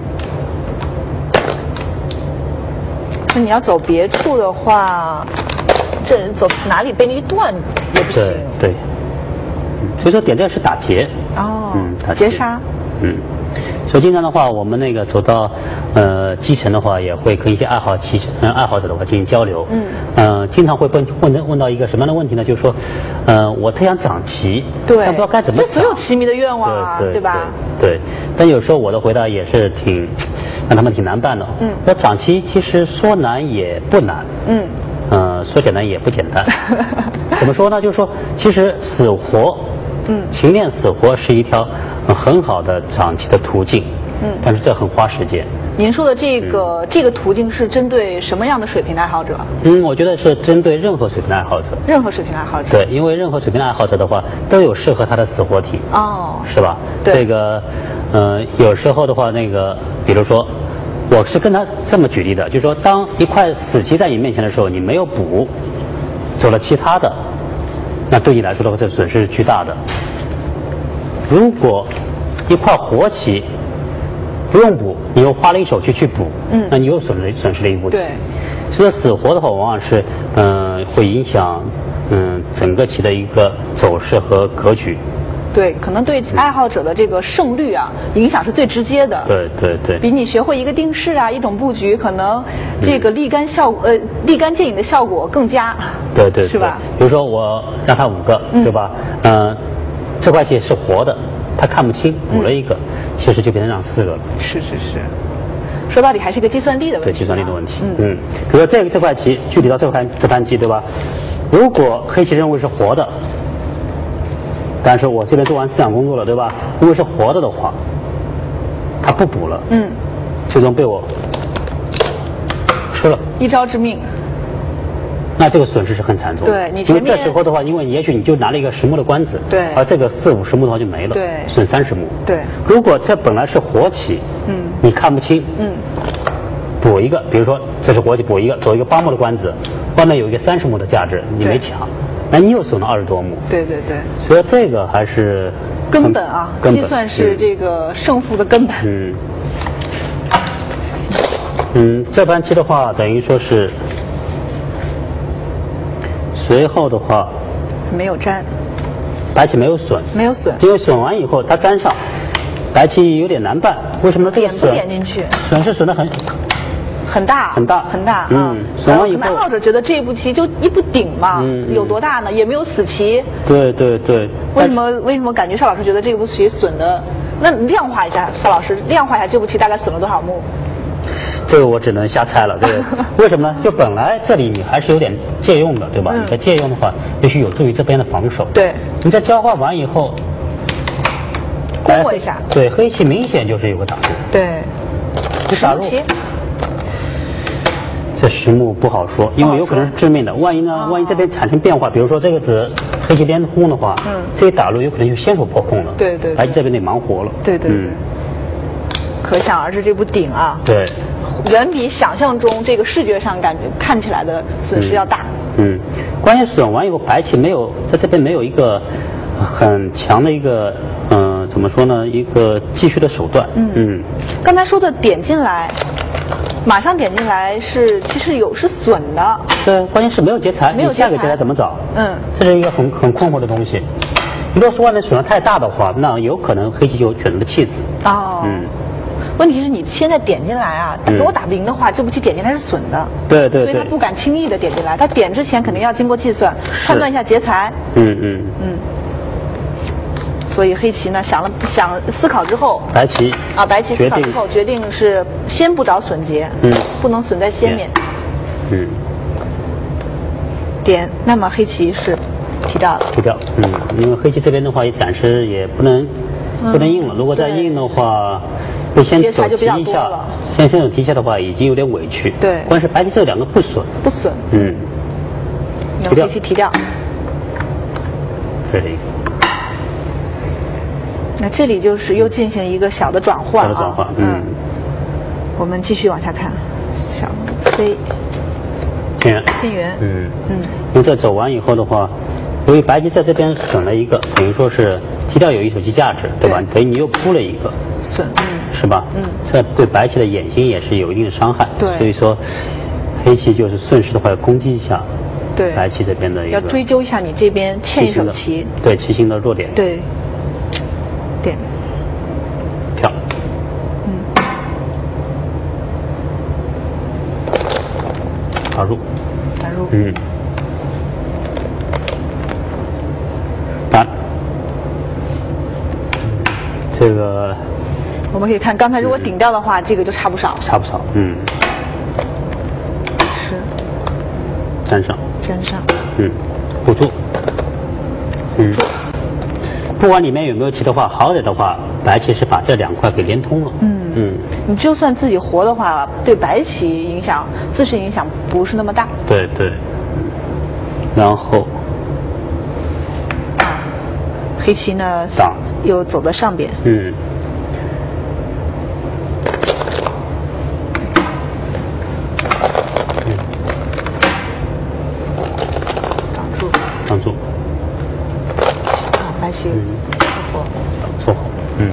那你要走别处的话。这走哪里被你断也不行。 对对，所以说点这是打劫。 哦。嗯，打劫杀。 嗯，所以经常的话，我们那个走到呃基层的话，也会跟一些爱好棋嗯爱好者的话进行交流。嗯。呃，经常会问问问到一个什么样的问题呢？就是说，呃，我特想长棋， 对， 但不知道该怎么长。 这所有棋迷的愿望啊， 对对对吧？ 对。但有时候我的回答也是挺让他们挺难办的。嗯。那长棋其实说难也不难。嗯。呃，说简单也不简单。怎么说呢？就是说，其实死活，嗯，勤练死活是一条、呃、很好的长棋的途径。嗯，但是这很花时间。 您说的这个、嗯、这个途径是针对什么样的水平的爱好者？ 嗯，我觉得是针对任何水平的爱好者。 任何水平的爱好者。 对，因为任何水平的爱好者的话，都有适合他的死活题。 哦。 是吧？ 对。 这个，呃，有时候的话，那个，比如说。我是跟他这么举例的，就是说，当一块死棋在你面前的时候，你没有补，走了其他的，那对你来说的话，这损失是巨大的。如果一块活棋不用补，你又花了一手去去补，嗯，那你又损失损失了一步棋。 对， 所以说死活的话，往往是嗯、呃、会影响嗯整个棋的一个走势和格局。 对，可能对爱好者的这个胜率啊，影响是最直接的。 对对对。 比你学会一个定式啊，一种布局，可能这个立竿效呃立竿见影的效果更佳。 对对。 是吧？ 比如说我让他五个，对吧？嗯、呃，这块棋是活的，他看不清，补了一个，嗯、其实就变成让四个了。 是是是。说到底还是一个计算力的问题。 对，计算力的问题。 嗯。 嗯。比如说这个这块棋，具体到这盘这盘棋，对吧？如果黑棋认为是活的。但是我这边做完思想工作了，对吧？如果是活的的话，他不补了，嗯，最终被我吃了， 一招致命。 那这个损失是很惨重的。 对，你前面因为这时候的话，因为也许你就拿了一个十目的官子， 对， 而这个四五十目的话就没了， 对， 损三十目。 对， 如果这本来是活棋，嗯，你看不清，嗯，补一个，比如说这是活棋，补一个，走一个八目的官子，外面有一个三十目的价值，你没抢。那你又损了二十多目， 对对对， 所以这个还是根本啊， 根本计算是这个胜负的根本。 嗯，嗯，这盘棋的话，等于说是随后的话没有粘， 白棋没有损， 没有损， 因为损完以后它粘上，白棋有点难办。为什么呢？这个损点不点进去， 损是损的很。 很大很大很大， 嗯，损完以后， 爱好者觉得这步棋就一步顶嘛，嗯，有多大呢？也没有死棋。 对对对。 为什么为什么感觉邵老师觉得这步棋损的？那量化一下，邵老师量化一下这步棋大概损了多少目？ 这个我只能瞎猜了。这个为什么呢？就本来这里你还是有点借用的，对吧？嗯、你在借用的话，也许有助于这边的防守。 对。 你在交换完以后， 攻我一下。 对，黑棋明显就是有个挡住。 对。 打入。这实木不好说，因为有可能是致命的。万一呢？ 哦、 万一这边产生变化，比如说这个子黑棋连空的话，嗯，这一打入有可能就先手破空了。 对 对, 对。 白棋这边得忙活了。 对对对。嗯、可想而知，这步顶啊， 对， 远比想象中这个视觉上感觉看起来的损失要大。 嗯，嗯关键损完以后，白棋没有在这边没有一个很强的一个嗯、呃、怎么说呢？一个继续的手段。嗯嗯。 刚才说的点进来。马上点进来是，其实有是损的。 对，关键是没有劫财， 没有下个劫财怎么找？ 嗯， 这是一个很很困惑的东西。如果说外面损伤太大的话，那有可能黑棋就选择了弃子。 哦，嗯。问题是你现在点进来啊，他给我打不赢的话，嗯、这步棋点进来是损的。 对对对。 所以他不敢轻易的点进来，他点之前肯定要经过计算，判断一下劫财。 嗯嗯嗯。所以黑棋呢想了想思考之后， 白棋啊白棋思考之后决定是先不找损劫， 嗯， 不能损在先面， 嗯， 点。那么黑棋是提掉了， 提掉，嗯，因为黑棋这边的话也暂时也不能、嗯、不能硬了，如果再硬的话，会先走提一下，先先手提一下的话已经有点委屈， 对， 关键是白棋这两个不损， 不损， 嗯， 提掉，黑棋提掉， 这是一个。 那这里就是又进行一个小的转换啊， 小的转换，嗯，嗯我们继续往下看，小飞， 偏圆， 偏圆， 嗯嗯，因为这走完以后的话，由于白棋在这边损了一个，等于说是提掉有一手棋价值，对吧？等于你又扑了一个损，嗯， 是吧？ 嗯， 这对白棋的眼睛也是有一定的伤害， 对， 所以说黑棋就是顺势的话要攻击一下， 对， 白棋这边的一个要追究一下你这边欠一手棋， 对棋形的弱点， 对。点票， 嗯， 打入， 打入， 嗯，打，这个我们可以看，刚才如果顶掉的话，嗯、这个就差不少， 差不少，嗯， 是， 粘上， 粘上， 嗯，补助，嗯。不管里面有没有棋的话，好歹的话，白棋是把这两块给连通了。 嗯嗯， 你就算自己活的话，对白棋影响、自身影响不是那么大。 对对。然后， 啊，黑棋呢， 挡又走到上边。 嗯。嗯。 挡住。 挡住。 白棋错后， 错后，嗯，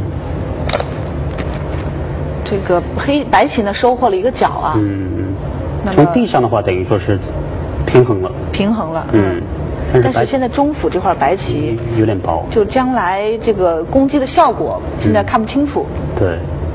这个黑白棋呢收获了一个角啊， 嗯嗯，从地上的话等于说是平衡了， 平衡了， 嗯， 但是但是现在中府这块白棋有点薄， 就将来这个攻击的效果现在看不清楚， 嗯、对，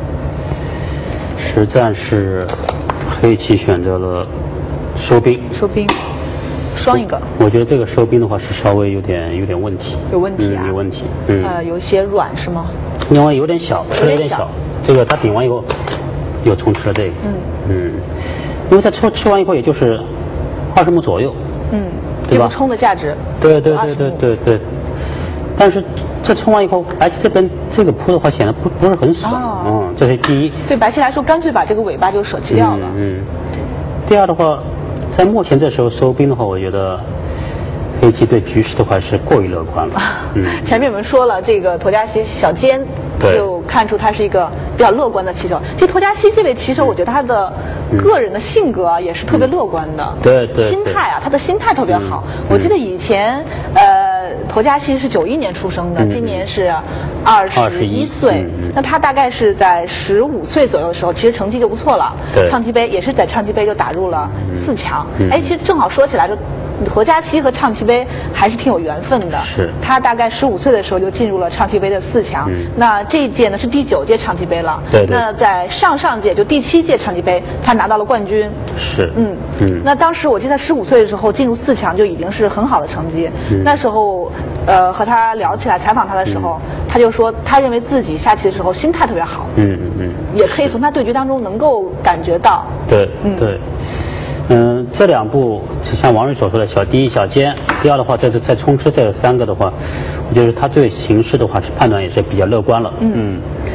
实战是黑棋选择了收兵， 收兵。双一个， 我觉得这个收兵的话是稍微有点有点问题， 有问题啊， 嗯、有问题，嗯， 呃，有些软是吗？ 因为有点小，吃的有点小，这个它顶完以后又重吃了这个， 嗯嗯，因为它吃吃完以后也就是二十目左右， 嗯， 对吧？ 冲的价值， 对对对对对对，但是这冲完以后，白棋这边这个扑的话显得不不是很爽，哦、嗯，这是第一。 对白棋来说，干脆把这个尾巴就舍弃掉了， 嗯，嗯第二的话。在目前这时候收兵的话，我觉得黑棋对局势的话是过于乐观了。嗯， 前面我们说了，这个沱嘉西小尖就看出他是一个比较乐观的棋手。其实沱嘉西这位棋手，我觉得他的个人的性格啊也是特别乐观的。 嗯、对对。 心态啊，他的心态特别好。 嗯、 我记得以前呃，沱嘉西是九一年出生的， 嗯、 今年是二十一岁。 嗯、 那他大概是在十五岁左右的时候，其实成绩就不错了。 对。 唱棋杯也是在唱棋杯就打入了四强。 嗯、 哎，其实正好说起来就。沱嘉西和唱棋杯还是挺有缘分的。 是。 他大概十五岁的时候就进入了唱棋杯的四强。 嗯。 那这一届呢是第九届唱棋杯了。 对对。 那在上上届就第七届唱棋杯，他拿到了冠军。 是。 嗯嗯。 那当时我记得十五岁的时候进入四强就已经是很好的成绩。 嗯。 那时候，呃，和他聊起来采访他的时候，嗯、他就说他认为自己下棋的时候心态特别好。 嗯嗯嗯。 也可以从他对局当中能够感觉到。 对。嗯。对。嗯，这两步就像王瑞所说的，小第一小尖，第二的话，再再冲吃这三个的话，我觉得他对形势的话是判断也是比较乐观了。嗯。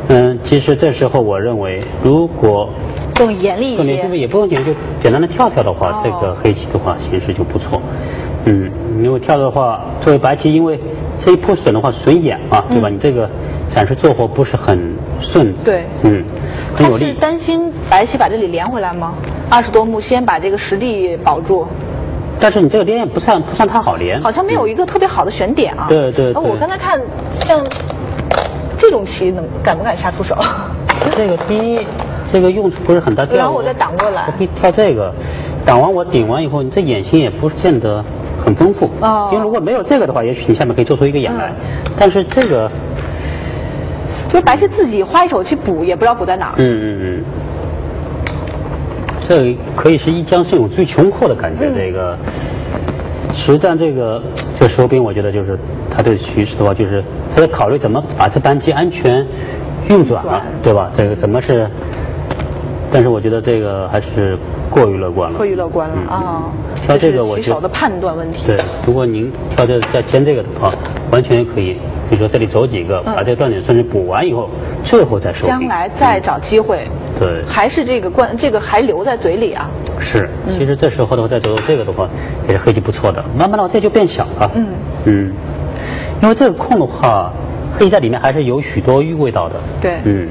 嗯，其实这时候我认为，如果更严厉一些， 更也不用严，就简单的跳跳的话， 哦、 这个黑棋的话形势就不错。嗯，因为跳的话，作为白棋，因为这一扑损的话损眼啊，对吧？嗯、你这个暂时做活不是很顺。 对， 嗯，很有利。 是担心白棋把这里连回来吗？二十多目先把这个实地保住。 但是你这个连也不算不算太好连， 好像没有一个特别好的选点啊。 对对对。 我刚才看像这种棋能敢不敢下出手？ 这个第一，这个用处不是很大。 然后我再挡过来。 我可以跳这个，挡完我顶完以后，你这眼型也不见得很丰富。哦。因为如果没有这个的话，也许你下面可以做出一个眼来。嗯、但是这个， 就是白棋自己花一手去补，也不知道补在哪儿。 嗯嗯嗯。这可以是一将胜有最穷阔的感觉。嗯、这个实战这个这个收兵，我觉得就是他对局势的话，就是他在考虑怎么把这盘棋安全运转了，对吧？这个怎么是？但是我觉得这个还是过于乐观了。 过于乐观了、嗯、啊！ 挑这个我棋手的判断问题。 对，如果您挑这再尖这个的话，完全可以。比如说这里走几个，把这个断点顺序补完以后，最后再收兵。 将来再找机会。 嗯、对。 还是这个关，这个还留在嘴里啊。 是，其实这时候的话再走这个的话，也是黑棋不错的。慢慢的这就变小了。嗯嗯，因为这个空的话，黑棋在里面还是有许多味道的。 对。 嗯。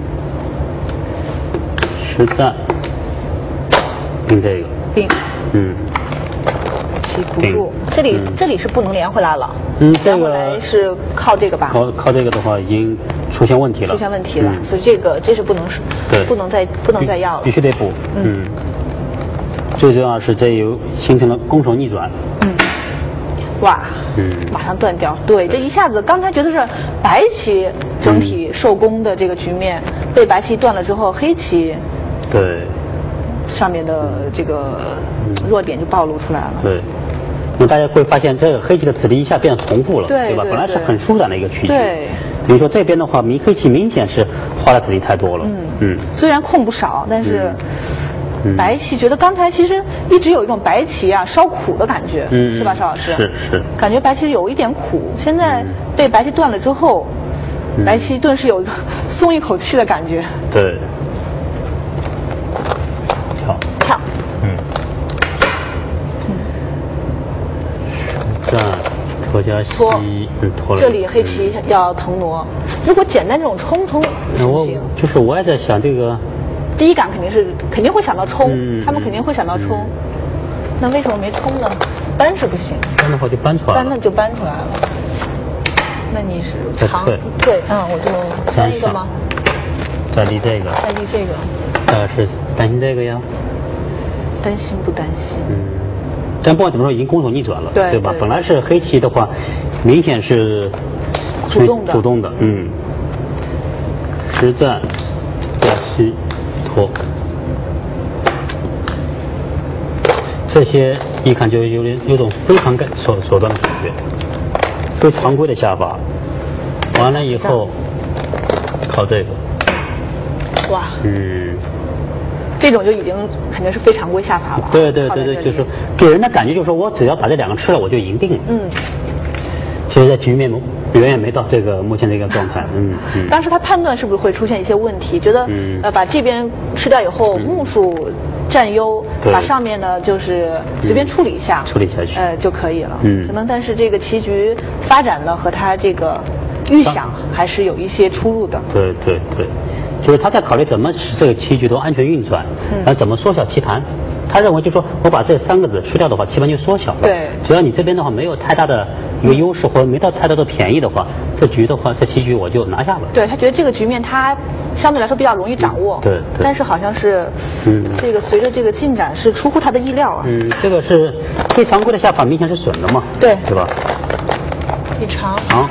实战。并这个。 并。 嗯。 棋不住，这里、嗯、这里是不能连回来了。 嗯，这个连回来是靠这个吧？ 靠靠这个的话，已经出现问题了。 出现问题了， 嗯、 所以这个这是不能对， 不能再不能再要了， 必须得补。嗯。嗯最重要是这有形成了攻守逆转。 嗯。哇。嗯。马上断掉，对，这一下子刚才觉得是白棋整体受攻的这个局面，嗯、被白棋断了之后，黑棋。 对。 上面的这个弱点就暴露出来了。 对。那么大家会发现，这个黑棋的子力一下变重复了， 对, 对吧？ 对对本来是很舒展的一个区域。 对。 比如说这边的话，明黑棋明显是花的子力太多了。嗯嗯。虽然空不少，但是白棋觉得刚才其实一直有一种白棋啊烧苦的感觉， 嗯、 是吧，邵老师？ 是是。 感觉白棋有一点苦，现在被白棋断了之后，嗯、白棋顿时有一个松一口气的感觉。 对。跳。 跳。 嗯。这样拖加西，嗯，拖了。 这里黑棋要腾挪，如果简单这种冲冲不行。就是我也在想这个。 第一感肯定是肯定会想到冲， 嗯、 他们肯定会想到冲。嗯、那为什么没冲呢？搬是不行。 搬的话就搬出来了。 搬那就搬出来了。那你是长对，嗯，我就搬一个吗？ 再立这个。 再立这个。 呃，是担心这个呀？ 担心不担心？ 嗯。但不管怎么说，已经攻守逆转了， 对, 对吧？ 对本来是黑棋的话，明显是主动的， 主动的，嗯。实战加西拖，这些一看就有点有种非常手手段的感觉，非常规的下法。完了以后，靠这个。 哇。 嗯。 这种就已经肯定是非常规下法了。 对对对对，就是给人的感觉就是说我只要把这两个吃了，我就赢定了。 嗯。 其实，在局面远远没到这个目前这个状态。嗯嗯。 当时他判断是不是会出现一些问题？觉得、嗯、呃把这边吃掉以后，目数占优，把上面呢就是随便处理一下， 嗯、处理下去呃就可以了。 嗯。 可能但是这个棋局发展呢和他这个预想还是有一些出入的。 对对对。就是他在考虑怎么使这个棋局都安全运转，然后怎么缩小棋盘。他认为就是说我把这三个子吃掉的话，棋盘就缩小了。 对。 只要你这边的话没有太大的一个优势，或者没到太大的便宜的话，这局的话，这棋局我就拿下了。 对，他觉得这个局面他相对来说比较容易掌握。 嗯、对, 对。 但是好像是，嗯，这个随着这个进展是出乎他的意料啊。 嗯，这个是非常规的下法，明显是损的嘛。 对。 对吧？ 一长。 长。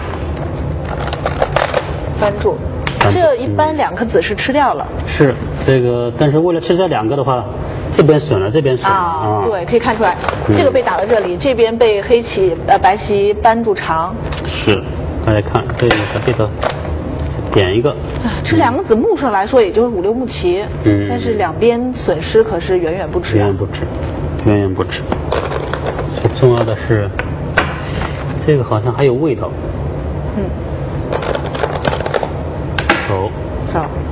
翻住。这一般两颗子是吃掉了， 嗯、是这个，但是为了吃这两个的话，这边损了，这边损了啊，对，可以看出来，嗯、这个被打到这里，这边被黑棋呃白棋扳住长。 是，大家看这里和这个点一个， 吃两个子目上来说也就是五六目棋，嗯，但是两边损失可是远远不止、啊， 远远不止，远远不止。最重要的是，这个好像还有味道， 嗯。 走， 走。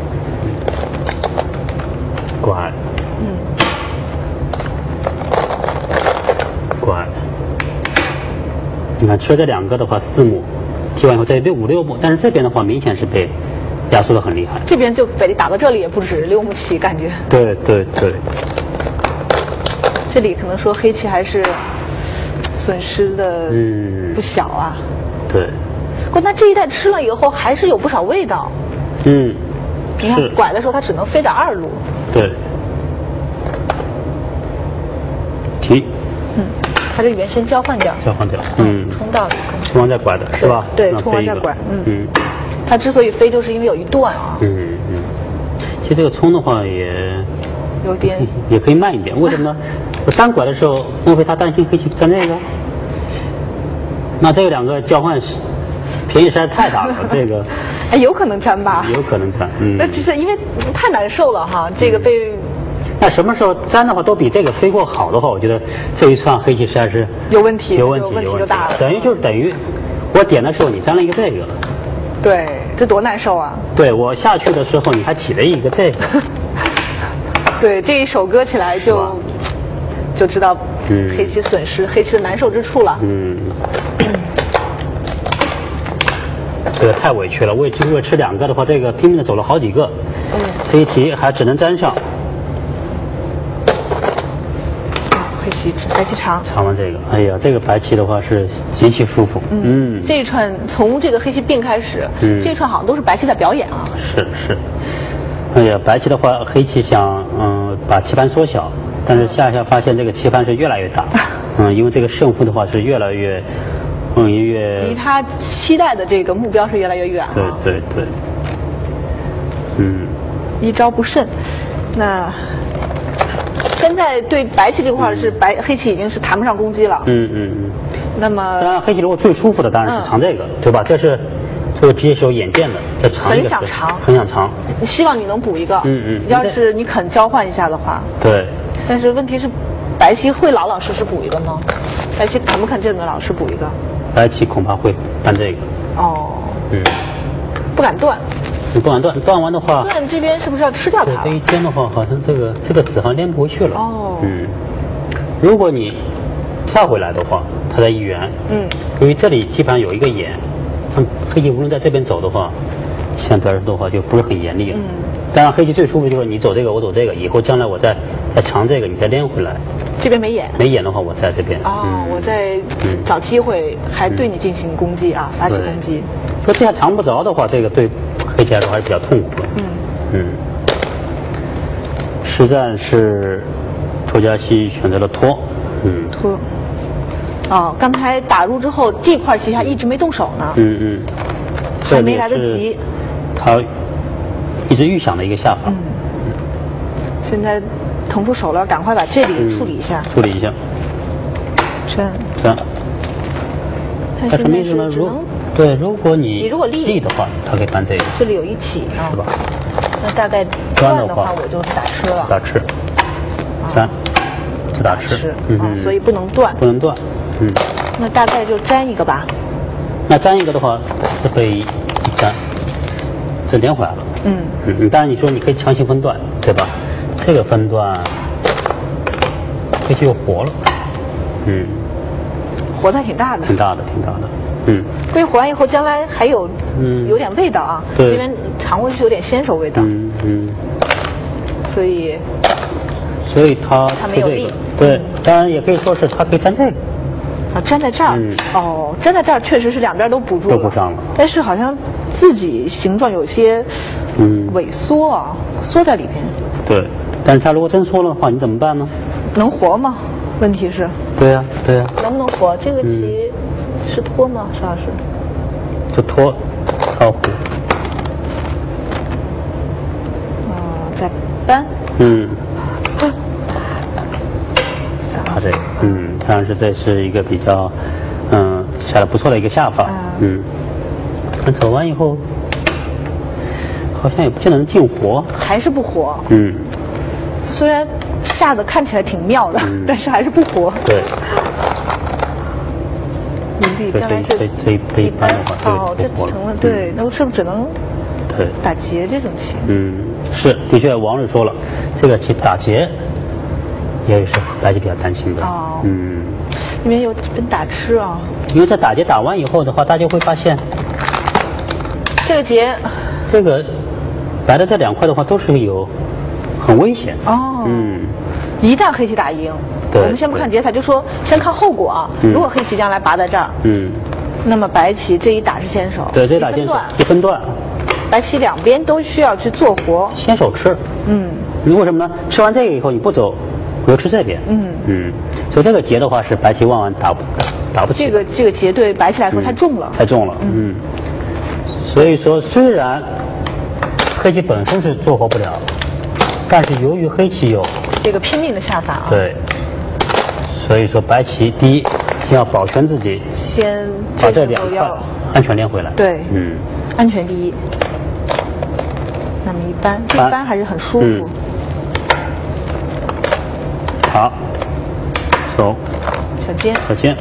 你看吃这两个的话四目，踢完以后再六五六目，但是这边的话明显是被压缩的很厉害。 这边就北打到这里也不止六目棋，感觉。 对对对。 这里可能说黑棋还是损失的不小啊。 嗯、对。 不过它这一带吃了以后还是有不少味道。 嗯。 你看拐的时候它只能飞到二路。 对。提。 嗯，它这原先交换掉。 交换掉。嗯。 冲到里。 冲完再拐的是吧？ 对，冲完再拐。嗯嗯。 它之所以飞，就是因为有一段啊。 嗯嗯。其实这个冲的话也。 有点。 也可以慢一点，为什么呢？我单拐的时候，莫非他担心黑棋占这个？那这两个交换是便宜实在太大了，这个。 哎，有可能沾吧？ 有可能沾，嗯。 那只是因为太难受了哈，这个被。 那什么时候沾的话都比这个飞过好的话，我觉得这一串黑棋实在是有问题， 有问题， 问题就大了。 等于就是等于，我点的时候你沾了一个这个。 对，这多难受啊！ 对我下去的时候你还起了一个这个。 对，这一手割起来就就知道黑棋损失、嗯、黑棋的难受之处了。 嗯，这个太委屈了。为为了吃两个的话，这个拼命的走了好几个，嗯，这一题还只能粘上。 黑棋白棋长， 长完这个，哎呀，这个白棋的话是极其舒服。 嗯，嗯这一串从这个黑棋并开始，嗯，这一串好像都是白棋在表演啊。 是是。哎呀，白棋的话，黑棋想嗯把棋盘缩小，但是下下发现这个棋盘是越来越大，嗯，因为这个胜负的话是越来越，嗯越离他期待的这个目标是越来越远啊。 对对对，嗯， 一招不慎，那现在对白棋这块是白、嗯、黑棋已经是谈不上攻击了。 嗯嗯嗯。 那么当然，黑棋如果最舒服的当然是藏这个，嗯、对吧？这是。这个职业是有眼见的，再长一个， 很想长， 很想长。 希望你能补一个， 嗯嗯。 要是你肯交换一下的话， 对。 但是问题是，白棋会老老实实补一个吗？白棋肯不肯这么老实补一个？ 白棋恐怕会搬这个。 哦。 嗯。 不敢断。 你不敢断，断完的话。 断这边是不是要吃掉它？ 这一尖的话，好像这个这个子好像连不回去了。 哦。 嗯。如果你跳回来的话，它在一圆。 嗯。 因为这里基本上有一个眼。黑棋无论在这边走的话，相对来说的话就不是很严厉了。嗯。当然，黑棋最舒服就是你走这个，我走这个，以后将来我再再长这个，你再连回来。 这边没眼。 没眼的话，我在这边。 哦，嗯、我在找机会还对你进行攻击啊，嗯、发起攻击。 说这下长不着的话，这个对黑棋来说还是比较痛苦的。 嗯。 嗯。实战是托加西选择了拖。嗯。 拖。哦，刚才打入之后，这块棋还一直没动手呢。 嗯嗯， 还没来得及。 他一直预想的一个下法。 嗯。现在腾出手了，赶快把这里处理一下。 嗯、处理一下。 这。 这。他什么意思呢？如对，如果你你如果立立的话，他可以搬这个。 这里有一起啊。 是吧？ 那大概断的话，我就打吃了。 打吃。三。这打吃。 嗯嗯。所以不能断。 不能断。嗯， 那大概就粘一个吧。 那粘一个的话，这可以一粘，这连回来了。 嗯嗯，当然你说你可以强行分段，对吧？这个分段，黑棋又活了。嗯， 活的还挺大的。 挺大的，挺大的。嗯。 估计活完以后，将来还有嗯有点味道啊。 对。 因为尝过去有点先手味道。 嗯嗯。 所以。 所以他他没有立。 对，当然也可以说是他可以粘这个。 啊，粘在这儿、嗯、哦，粘在这儿确实是两边都补住了， 都补上了。 但是好像自己形状有些嗯萎缩啊，缩在里边。 对，但是它如果真缩了的话，你怎么办呢？ 能活吗？问题是。 对呀、啊，对呀、啊。 能不能活？这个棋是拖吗？邵老师？ 就拖，靠胡。 啊、呃，再搬。 嗯。他这个，嗯，当然是这是一个比较，嗯，下的不错的一个下法，嗯。但走完以后，好像也不见得能进活。 还是不活。 嗯。 虽然下的看起来挺妙的，嗯、但是还是不活。 对。 你将来是这这这一般的话， 哦，这成了对，那我是不是只能对打劫这种棋？ 嗯，是，的确，王瑞说了，这个棋打劫。也是白棋比较担心的。 哦。 嗯。 里面有本打吃啊。 因为这打结打完以后的话，大家会发现， 这个结， 这个白的这两块的话都是有很危险。 哦。 嗯。 一旦黑棋打赢，我们先不看劫财，就说先看后果啊。嗯、如果黑棋将来拔在这儿， 嗯， 那么白棋这一打是先手， 对，这一打先手，一分段。 白棋两边都需要去做活， 先手吃。嗯。为什么呢？吃完这个以后你不走，我又吃这边。嗯嗯。所以这个劫的话是白棋万万打不打不起。 这个这个劫对白棋来说太重了。 嗯、太重了。嗯。嗯所以说，虽然黑棋本身是做活不了，但是由于黑棋有这个拼命的下法啊。 对。所以说，白棋第一先要保全自己， 先把这两块安全连回来。 对。嗯。安全第一。那么一般，一般还是很舒服。嗯、 好，走。 小尖。 小尖。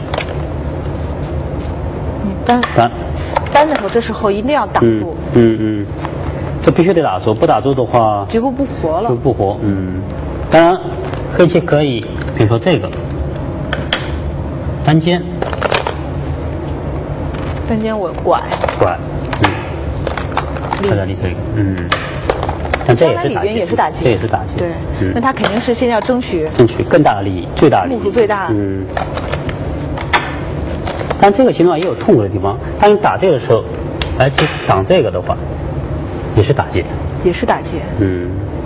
你搬。 搬。 搬的时候，这时候一定要挡住。 嗯 嗯, 嗯，这必须得打住，不打住的话， 局部不活了。 就不活。嗯。当然，黑棋可以，比如说这个单尖。 单尖我拐。 拐。嗯。看到你这个，嗯。但这也是打击， 也是打击， 这也是打击。 对，嗯、那他肯定是现在要争取争取更大的利益，最大的利益， 目数最大。 嗯。但这个情况也有痛苦的地方。当你打这个的时候，白棋挡这个的话，也是打劫。 也是打劫。 嗯。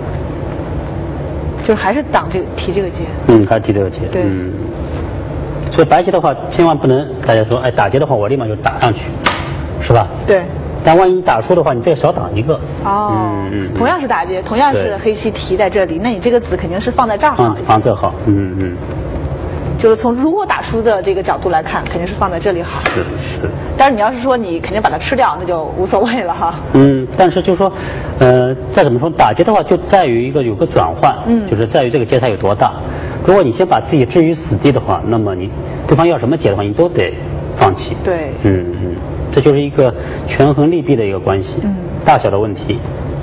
就是还是挡这个提这个劫。 嗯，还是提这个劫。 对。 嗯。所以白棋的话，千万不能大家说，哎，打劫的话，我立马就打上去，是吧？ 对。 但万一打输的话，你这个少挡一个。 哦。嗯嗯。同样是打劫，同样是黑棋提在这里，那你这个子肯定是放在这儿好一些。 放这好。嗯嗯。 就是从如果打输的这个角度来看，肯定是放在这里好。 是是。 但是你要是说你肯定把它吃掉，那就无所谓了哈。 嗯，但是就是说，呃，再怎么说，打劫的话就在于一个有个转换，嗯，就是在于这个劫财有多大。如果你先把自己置于死地的话，那么你对方要什么劫的话，你都得放弃。 对。 嗯嗯。这就是一个权衡利弊的一个关系，嗯，大小的问题。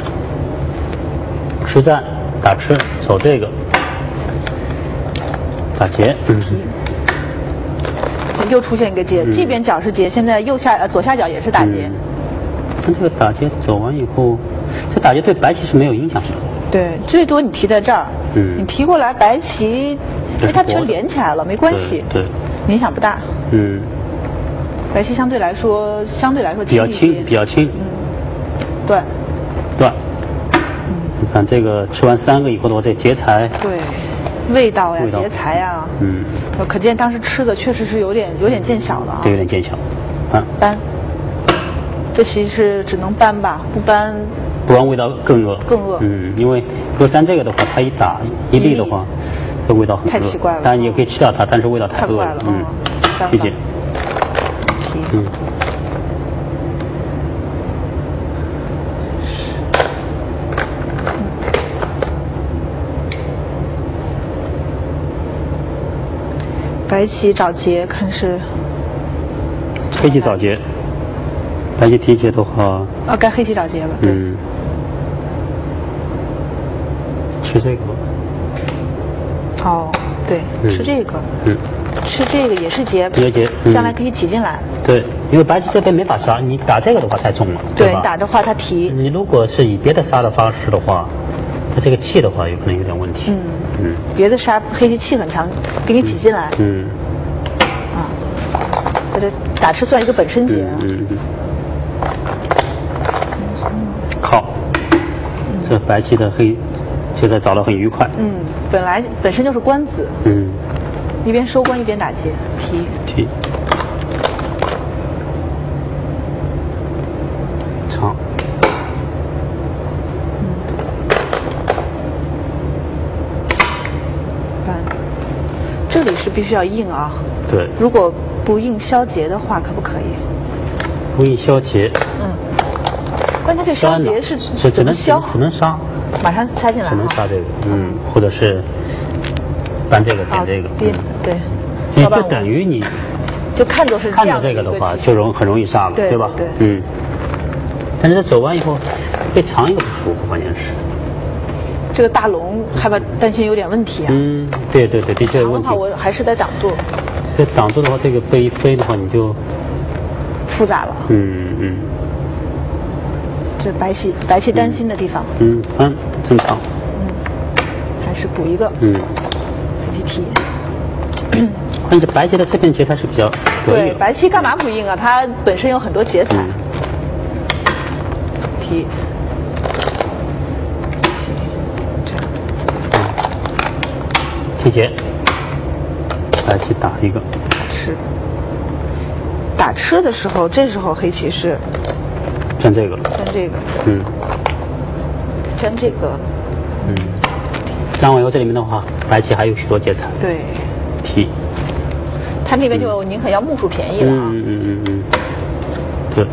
实战打吃走这个，打劫，嗯， 又出现一个劫，嗯、这边角是劫，现在右下呃左下角也是打劫。 那、嗯、这个打劫走完以后，这打劫对白棋是没有影响的。 对，最多你提在这儿，嗯，你提过来白棋，因为它全连起来了，没关系， 对， 影响不大， 嗯。 白棋相对来说，相对来说比较轻，比较轻。 嗯，断， 断。嗯，你看这个吃完三个以后的话，这劫财。 对，味道呀，劫财呀。嗯。可见当时吃的确实是有点有点见小了啊。 对，有点见小。搬。 搬。这其实只能搬吧，不搬。 不搬味道更恶。 更恶。 嗯，因为如果沾这个的话，它一打一粒的话，这味道很恶。 太奇怪了。 当然你也可以吃掉它，但是味道太恶了。 嗯。谢谢。嗯， 白棋找劫，看是黑棋找劫，白棋提劫的话， 啊，该黑棋找劫了，对。嗯， 吃这个。 哦，对，嗯、吃这个。嗯。吃这个也是劫， 也劫， 将来可以挤进来。 对，因为白棋这边没法杀，你打这个的话太重了， 对吧？对，打的话它提。 你如果是以别的杀的方式的话，它这个气的话有可能有点问题。 嗯嗯。别的杀黑棋气很长，给你挤进来。嗯。啊，这这打吃算一个本身劫啊。嗯嗯。 靠，这白棋的黑现在找得很愉快。 嗯，本来本身就是官子。嗯。一边收官一边打劫，提提长， 嗯，搬，这里是必须要硬啊。 对。 如果不硬消劫的话，可不可以？ 不硬消劫。 嗯。关键这消劫是只只能消， 只能杀。 马上插进来。 只能杀这个，嗯，或者是搬这个点这个。 点对。 因为这等于你， 就看作是看着这个的话，就容很容易杀了，对吧？ 对。 嗯。但是它走完以后，被藏一个不舒服，关键是。 这个大龙害怕担心有点问题啊。 嗯，对对对，的确有问题。 的话我还是得挡住。 这挡住的话，这个被一飞的话，你就复杂了。 嗯嗯。 这是白棋白棋担心的地方。 嗯，翻正常。 嗯，还是补一个。 嗯。 白棋提。 关键白棋的这边劫材是比较对，白棋干嘛不应啊？它本身有很多劫材。 嗯、 提。棋。这样。 提劫。白棋打一个。 打吃。打吃的时候，这时候黑棋是。 粘这个。 粘这个。 嗯。 粘这个。 嗯。粘完以后，这里面的话，白棋还有许多劫材。 对。 提。 他那边就宁可要目数便宜了啊。 嗯嗯嗯嗯。对。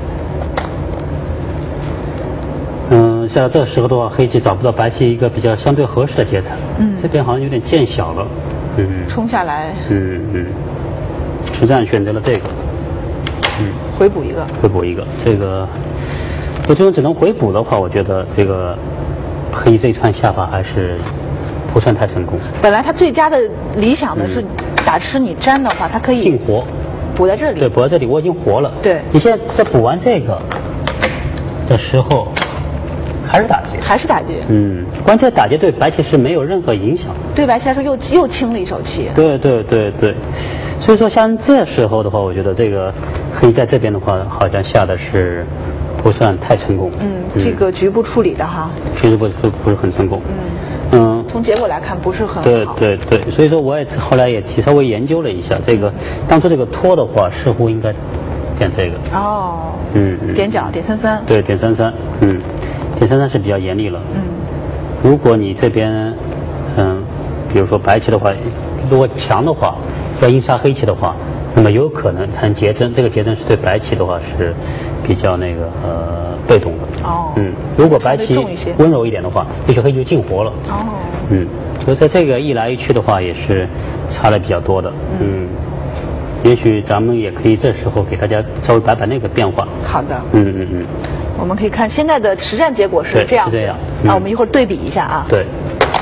嗯，像这个时候的话，黑棋找不到白棋一个比较相对合适的劫材。嗯。这边好像有点见小了。嗯。 冲下来。 嗯嗯。实战选择了这个。嗯。 回补一个。 回补一个，这个。我这种只能回补的话，我觉得这个黑这一串下法还是不算太成功。 本来他最佳的理想的是打吃你粘的话，它可以进活， 补在这里。 对，补在这里，我已经活了。 对， 你现在在补完这个的时候，还是打劫， 还是打劫。 嗯，关键打劫对白棋是没有任何影响。 对白棋来说又又清了一手棋。 对对对对，所以说像这时候的话，我觉得这个黑在这边的话，好像下的是不算太成功。 嗯，这个局部处理的哈， 局部不不是很成功。 嗯嗯， 从结果来看不是很好。 对对对，所以说我也后来也稍微研究了一下，这个当初这个拖的话，似乎应该点这个。 哦。 嗯嗯。 点角点三三。 对，点三三。嗯，点三三是比较严厉了。 嗯。 如果你这边，嗯，比如说白棋的话，如果强的话，要硬杀黑棋的话，那么有可能产生劫阵，这个劫阵是对白棋的话是比较那个呃被动的。 哦。 嗯，如果白棋温柔一点的话，也许黑就进活了。 哦。 嗯，所以在这个一来一去的话，也是差的比较多的。嗯。嗯，也许咱们也可以这时候给大家稍微摆摆那个变化。 好的。 嗯嗯嗯。 我们可以看现在的实战结果是这样。 是这样。 那、嗯、我们一会儿对比一下啊。 对。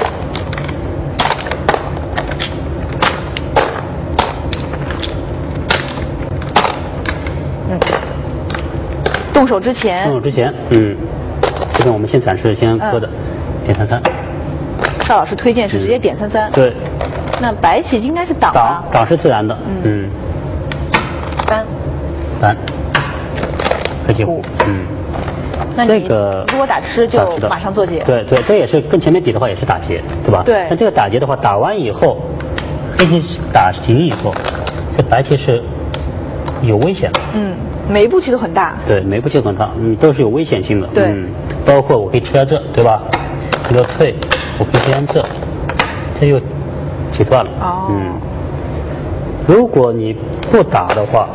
嗯。动手之前。 动手之前，嗯，这边我们先暂时先搁着，嗯、点三三。 邵老师推荐是直接点三三。 嗯、对。 那白棋应该是挡挡挡是自然的。嗯。嗯三。 三。黑棋虎。嗯。 那这个如果打吃就马上做劫。 对对，这也是跟前面比的话也是打劫，对吧？ 对。 但这个打劫的话，打完以后，黑棋打赢以后，这白棋是有危险的。 嗯，每一步棋都很大。 对，每一步棋都很大，嗯，都是有危险性的。 对。 嗯，包括我可以吃在这，对吧？这个退，我可以吃在这，这又棋断了。 哦。 嗯。如果你不打的话，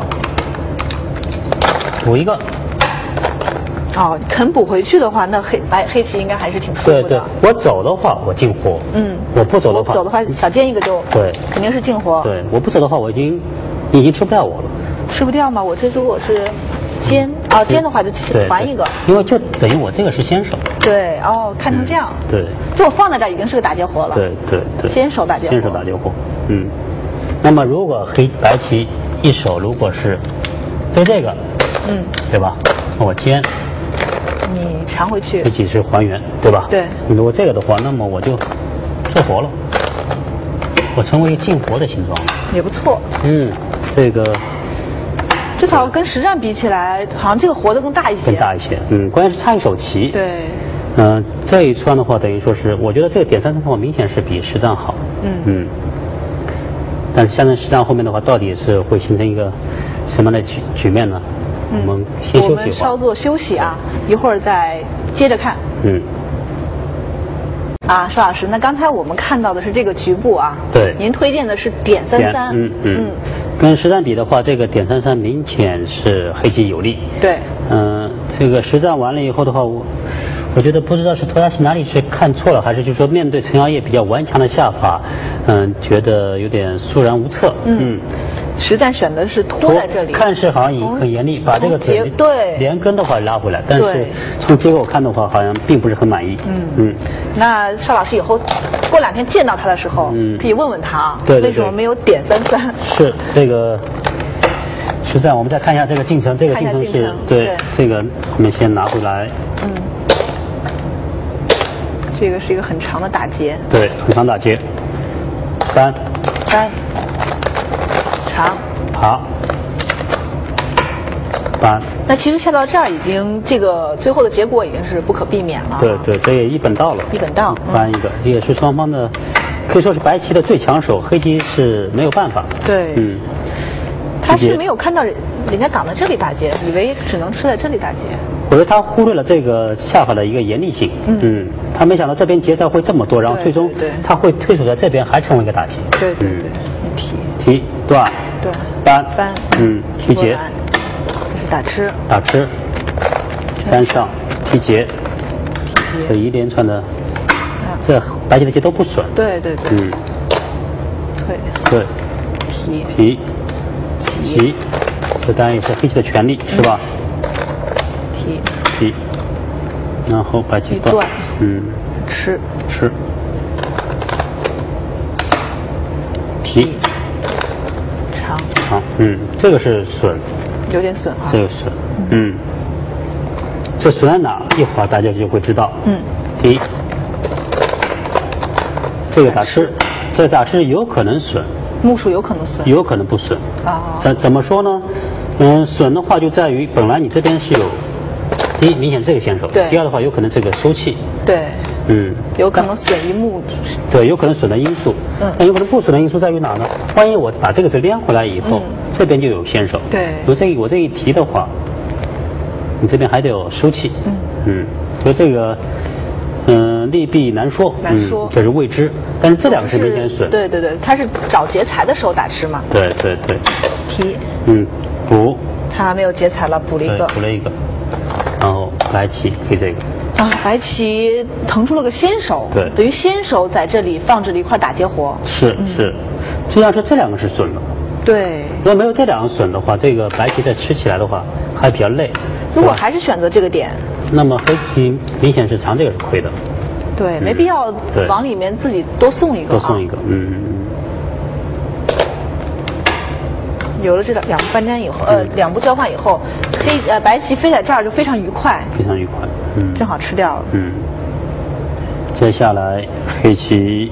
补一个。 哦，肯补回去的话，那黑白黑棋应该还是挺舒服的。 对对，我走的话，我进活。 嗯。 我不走的话， 走的话小尖一个就对， 肯定是进活。 对，我不走的话，我已经你已经吃不掉我了。 吃不掉吗？我这如果是尖啊尖的话，就还一个。 因为就等于我这个是先手。 对，哦，看成这样。 嗯、对。 就我放在这儿已经是个打劫活了。 对对对。 先手打劫活。 先手打劫活。嗯。那么如果黑白棋一手如果是飞这个， 嗯， 对吧？那我尖。 你缠回去， 这几是还原，对吧？ 对。 你如果这个的话，那么我就做活了，我成为进活的形状了， 也不错。 嗯，这个至少跟实战比起来，好像这个活的更大一些。 更大一些，嗯，关键是差一手棋。 对。 嗯、呃，这一串的话，等于说是，我觉得这个点三三的话，明显是比实战好。 嗯嗯。但是现在实战后面的话，到底是会形成一个什么样的局局面呢？ 嗯、 我们先休息一会儿。 我们稍作休息啊，一会儿再接着看。 嗯。 啊，邵老师，那刚才我们看到的是这个局部啊。 对。 您推荐的是点三三。 嗯嗯。嗯。跟实战比的话，这个点三三明显是黑棋有利。 对。 嗯、呃，这个实战完了以后的话，我我觉得不知道是托拉西哪里是看错了，还是就是说面对陈瑶烨比较顽强的下法，嗯、呃，觉得有点束然无策。 嗯。 实战选的是拖在这里， 看似好像也很严厉，把这个结对连根的话拉回来，但是从结果看的话，好像并不是很满意。 嗯嗯。那邵老师以后过两天见到他的时候，嗯，可以问问他啊， 对对对， 为什么没有点三分？ 是这个。实战，我们再看一下这个进程，这个进程是程对, 对这个我们先拿回来。 嗯。这个是一个很长的打结。 对，很长打结。单。 单。长。 好。单。 那其实下到这儿已经这个最后的结果已经是不可避免了。 对对，这也一本道了。 一本道。 单一个，这也是双方的，可以说是白棋的最强手，黑棋是没有办法。 对。 嗯。 他是没有看到人人家挡在这里打结，以为只能吃在这里打结。 我觉得他忽略了这个下法的一个严厉性。嗯, 嗯他没想到这边劫材会这么多，然后最终他会退守在这边，还成为一个打劫。 对对对，提提断断扳扳嗯提劫， 这是打吃打吃，粘上提劫，这一连串的，这白棋的劫都不损。 对对对， 嗯， 退对提提。提，这当然也是黑棋的权利，是吧？ 提提，然后白棋断，嗯， 吃吃，提， 长长，嗯，这个是损， 有点损啊， 这个损，嗯，这损在哪？一会儿大家就会知道。 嗯， 提，这个打吃，这个打吃有可能损。 目数有可能损， 有可能不损啊。 怎怎么说呢？嗯，损的话就在于本来你这边是有，第一明显这个先手， 对。 第二的话有可能这个收气， 对。 嗯。 有可能损一目。 对，有可能损的因素。嗯。但有可能不损的因素在于哪呢？万一我把这个字连回来以后，嗯、这边就有先手。 对。 我这我这一提的话，你这边还得有收气。嗯。嗯，所以这个。嗯，利弊难说， 难说， 嗯、这是未知。但是这两个是明显损。 对对对，他是找劫财的时候打吃嘛。 对对对。 提。 嗯，补。 他没有劫财了，补了一个。 补了一个，然后白棋飞这个。 啊，白棋腾出了个先手。 对。 等于先手在这里放置了一块打劫活。 是、嗯、是，就像是这两个是损的。 对。 如果没有这两个损的话，这个白棋再吃起来的话还比较累。 如果还是选择这个点。 那么黑棋明显是藏这个是亏的， 对，没必要往里面自己多送一个， 多送一个，嗯。 有了这两步搬粘以后，呃，两步交换以后，黑呃白棋飞在这儿就非常愉快， 非常愉快，嗯， 正好吃掉了， 嗯。接下来黑棋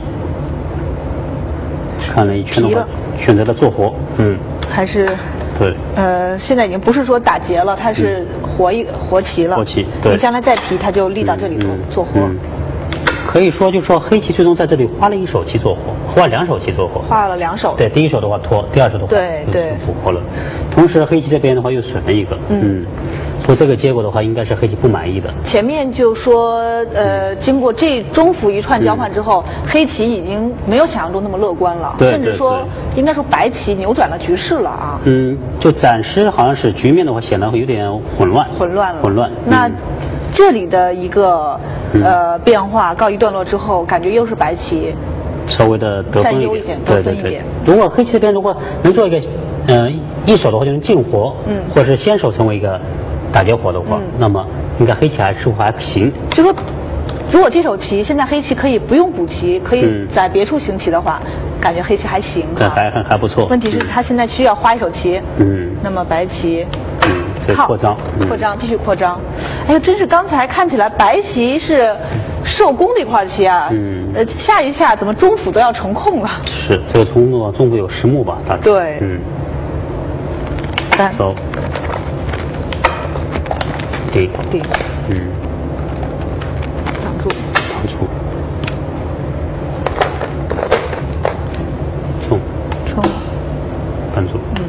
看了一圈的话，选择了做活，嗯， 还是。 对， 呃，现在已经不是说打劫了，它是活一、嗯、活棋了。 活棋，对。 你将来再提，它就立到这里头、嗯、做活、嗯。 可以说，就说黑棋最终在这里花了一手棋做活，花两手棋做活。 花了两手。 对，第一手的话拖，第二手的话对对补活了。同时，黑棋这边的话又损了一个，嗯。嗯所以这个结果的话，应该是黑棋不满意的。 前面就说，呃，经过这中伏一串交换之后，嗯、黑棋已经没有想象中那么乐观了， 对甚至说，应该说白棋扭转了局势了啊。 嗯，就暂时好像是局面的话，显得会有点混乱。 混乱了。 混乱。 那、嗯、这里的一个呃变化告一段落之后，感觉又是白棋稍微的得分一点， 一点得分一点。 如果黑棋这边如果能做一个，嗯、呃，一手的话就能进活，嗯，或者是先手成为一个。打劫活的话、嗯，那么应该黑棋还似乎还行。 就说，如果这手棋现在黑棋可以不用补棋，可以在别处行棋的话，嗯、感觉黑棋还行、啊， 对，还还还不错。 问题是他现在需要花一手棋，嗯，那么白棋， 嗯，扩张， 嗯、扩张，继续扩张。哎呀，真是刚才看起来白棋是受攻的一块棋啊，嗯，呃，下一下怎么中府都要成空了？ 是，这个中路中府有十目吧？大致对， 嗯， 单走。顶顶， 嗯， 挡住， 挡住，冲， 冲， 扳住，嗯。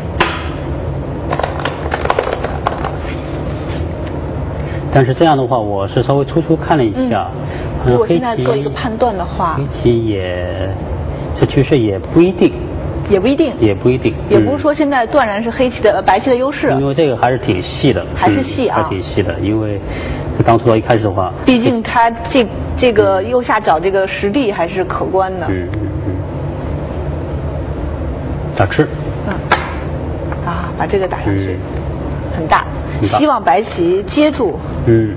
但是这样的话，我是稍微粗粗看了一下， 嗯、如果现在做一个判断的话， 黑棋也这局势也不一定。 也不一定， 也不一定， 也不是说现在断然是黑棋的、呃、白棋的优势， 因为这个还是挺细的， 还是细啊， 嗯、还挺细的，因为当初到一开始的话， 毕竟它这这个右下角这个实力还是可观的。 嗯嗯嗯。打吃。 嗯。 把这个打上去， 嗯、 很大，希望白棋接住。 嗯。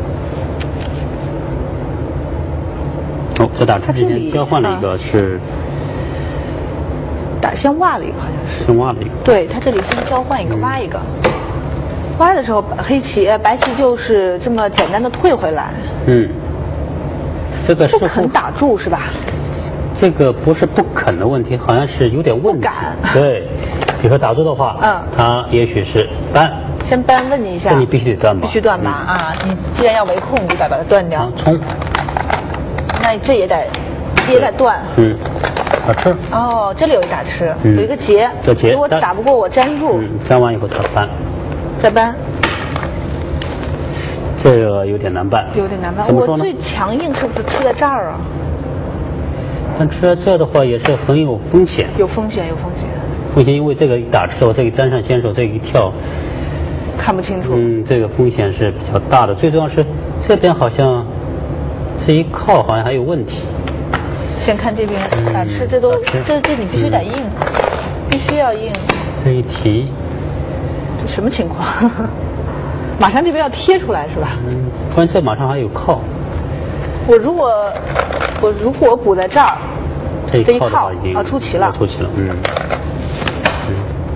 哦，在打之前交换了一个是。啊打先挖了一个，好像是。 先挖了一个。 对他这里先交换一个，挖一个。挖的时候，黑棋、白棋就是这么简单的退回来。 嗯。这个是不肯打住是吧？ 这个不是不肯的问题，好像是有点问题。 不敢。 对，比如说打住的话，嗯，他也许是搬。 先搬，问你一下。 那你必须得断吧？ 必须断吧？嗯、啊！你既然要围控，你就得把它断掉。 啊、冲。 那这也得，也得断。 嗯。打吃哦，这里有一打吃，嗯、有一个劫， 这劫， 如果打不过我粘住， 嗯，粘完以后再搬， 再搬， 这个有点难办， 有点难办。我最强硬是不是吃在这儿啊？ 但吃在这的话也是很有风险， 有风险，有风险。 风险，因为这个打吃的话，这个粘上先手，这一跳看不清楚。 嗯，这个风险是比较大的。最重要是这边好像这一靠好像还有问题。 先看这边打吃，这都这这你必须得硬，必须要硬。 这一提， 这什么情况？马上这边要贴出来是吧？ 嗯，关键这马上还有靠。 我如果我如果补在这儿， 这一靠啊出棋了， 出棋了，嗯。 嗯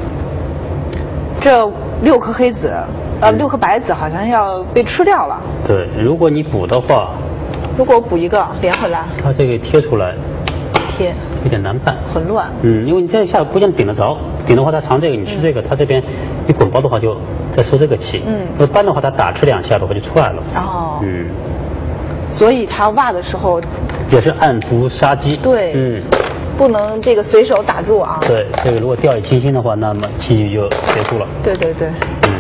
这六颗黑子，呃，六颗白子好像要被吃掉了。 对，如果你补的话。 如果我补一个连回来， 它这个贴出来， 贴有点难办， 很乱。 嗯，因为你这下不一定顶得着，顶的话它藏这个，你吃这个，它这边你滚包的话就再收这个气。嗯，要搬的话它打吃两下的话就出来了。 哦， 嗯， 所以它挖的时候也是暗伏杀机。 对，嗯，不能这个随手打住啊。 对，这个如果掉以轻心的话，那么棋局就结束了。 对对对。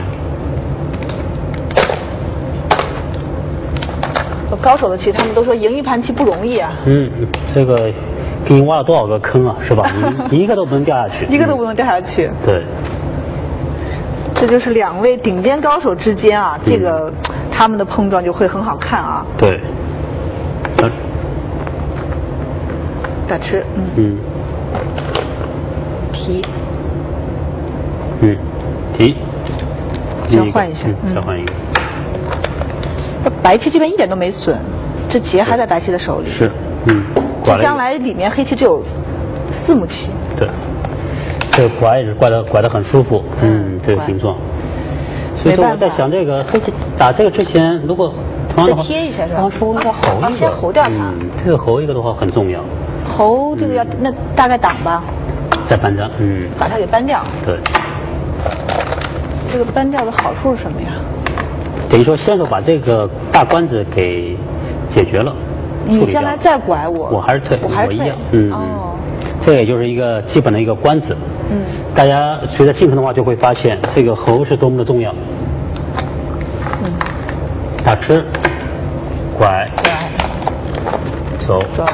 高手的棋，他们都说赢一盘棋不容易啊。 嗯，这个给你挖了多少个坑啊，是吧？你一个都不能掉下去， 一个都不能掉下去。 对， 这就是两位顶尖高手之间啊，这个、嗯、他们的碰撞就会很好看啊。 对，打打吃，嗯， 嗯， 提， 嗯，提， 交换一下， 嗯、交换一个。 白棋这边一点都没损，这劫还在白棋的手里。 是，嗯。 这将来里面黑棋只有四目棋。 对，这个拐也是拐的拐的很舒服，嗯，这个形状。所以说我在想，这个黑棋打这个之前，如果同样的话， 贴一下是吧？ 刚说应该侯一个， 先侯掉它。 嗯，这个侯一个的话很重要。 侯这个要那大概挡吧。 再搬张，嗯。 把它给搬掉。 对。 这个搬掉的好处是什么呀？ 等于说，先手把这个大关子给解决了， 你将来再拐我， 我还是退， 我还是一样，嗯， 哦， 这也就是一个基本的一个关子，嗯，大家随着进程的话，就会发现这个侯是多么的重要，嗯，打吃，拐， 拐， 走， 走，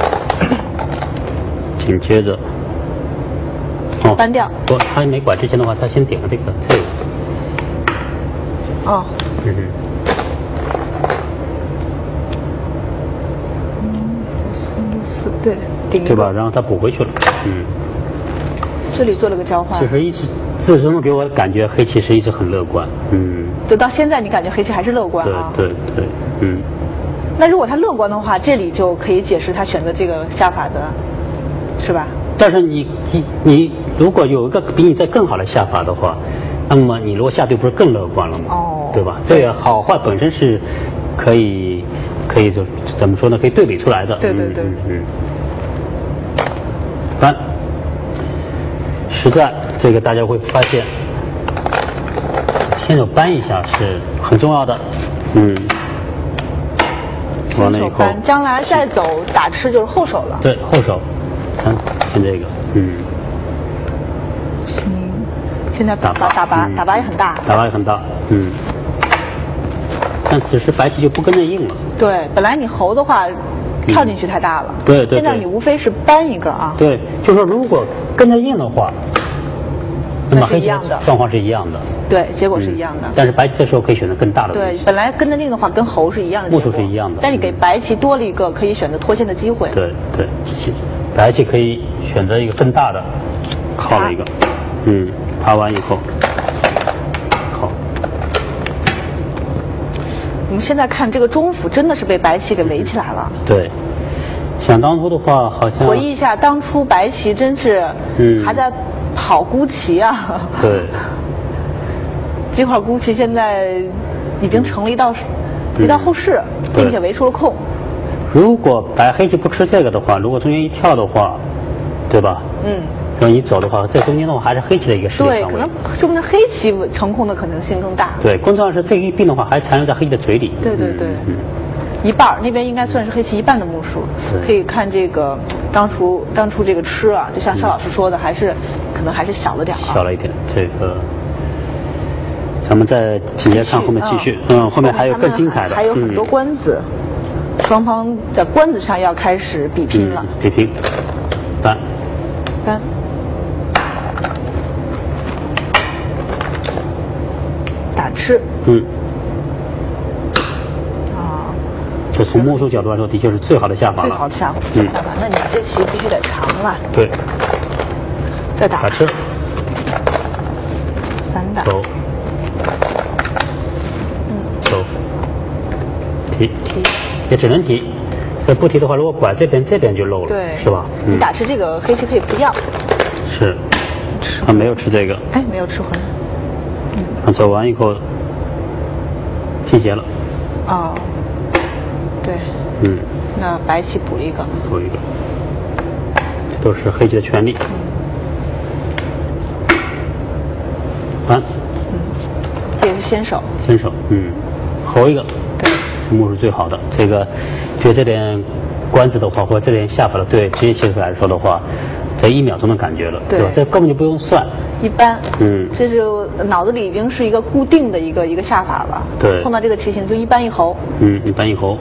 紧接着， 哦，搬掉， 不，他没拐之前的话，他先点了这个这个， 哦。 嗯哼， 嗯，四四对，顶对吧？然后他补回去了，嗯。 这里做了个交换。 就是一直自身给我感觉黑棋是一直很乐观，嗯。 就到现在，你感觉黑棋还是乐观啊？ 对对对，嗯。 那如果他乐观的话，这里就可以解释他选择这个下法的，是吧？ 但是你你你如果有一个比你再更好的下法的话，那么你如果下对不是更乐观了吗？ 哦。 对吧？这个好坏本身是可以可以就怎么说呢？可以对比出来的。 对对对。 嗯嗯。搬，实在这个大家会发现，先手搬一下是很重要的。嗯。完了以后， 将来再走打吃就是后手了。 对，后手，看看这个，嗯。 嗯，现在打打拔、嗯、打拔也很大。 打拔也很大，嗯。但此时白棋就不跟着应了。 对，本来你侯的话，跳进去太大了。 嗯、对, 对对。 现在你无非是搬一个啊。 对，就是说如果跟着应的话，那么黑棋状况是一样的。 对，结果是一样的。 嗯、但是白棋这时候可以选择更大的。 对，本来跟着应的话，跟侯是一样的。 目数是一样的。 但你给白棋多了一个可以选择脱线的机会。 对对，白棋可以选择一个更大的，靠了一个，嗯，爬完以后。 我们现在看这个中府真的是被白棋给围起来了。 对，想当初的话，好像回忆一下，当初白棋真是嗯还在跑孤棋啊。 对， 这块孤棋现在已经成了一道、嗯、一道后势，并且围出了空。 如果白黑棋不吃这个的话，如果中间一跳的话，对吧？ 嗯。 然后你走的话，在中间的话还是黑棋的一个势力范围。 对，可能说不定黑棋成空的可能性更大。 对，更重要的是这一病的话还残留在黑棋的嘴里。 对对对。 嗯。 一半那边应该算是黑棋一半的目数，可以看这个当初当初这个吃啊，就像邵老师说的，还是可能还是小了点、啊。 小了一点，这个。咱们再紧接着看后面继续，嗯，嗯后面还有更精彩的， 还有很多关子，嗯、双方在关子上要开始比拼了。 嗯、比拼，搬， 搬，打吃。 嗯。 啊。 就从目数角度来说，的确是最好的下法了。 最好的下法。 嗯。 下法，那你这棋必须得长了。 对。 再打。 打吃。 反打。 走。提提也只能提，这不提的话，如果拐这边，这边就漏了， 对， 是吧？ 嗯、你打吃这个黑棋可以不要， 是，他没有吃这个， 哎，没有吃荤， 嗯，走完以后倾斜了， 哦，对， 嗯， 那白棋补一个， 补一个，这都是黑棋的权利，搬， 嗯，这也是先手， 先手，嗯，侯一个。目是最好的，这个对这点关子的话，或者这点下法的，对职业棋手来说的话，在一秒钟的感觉了， 对, 对吧？这根本就不用算。 一般， 嗯， 这是脑子里已经是一个固定的一个一个下法了。 对， 碰到这个棋形就一般一侯。 嗯，一般一侯。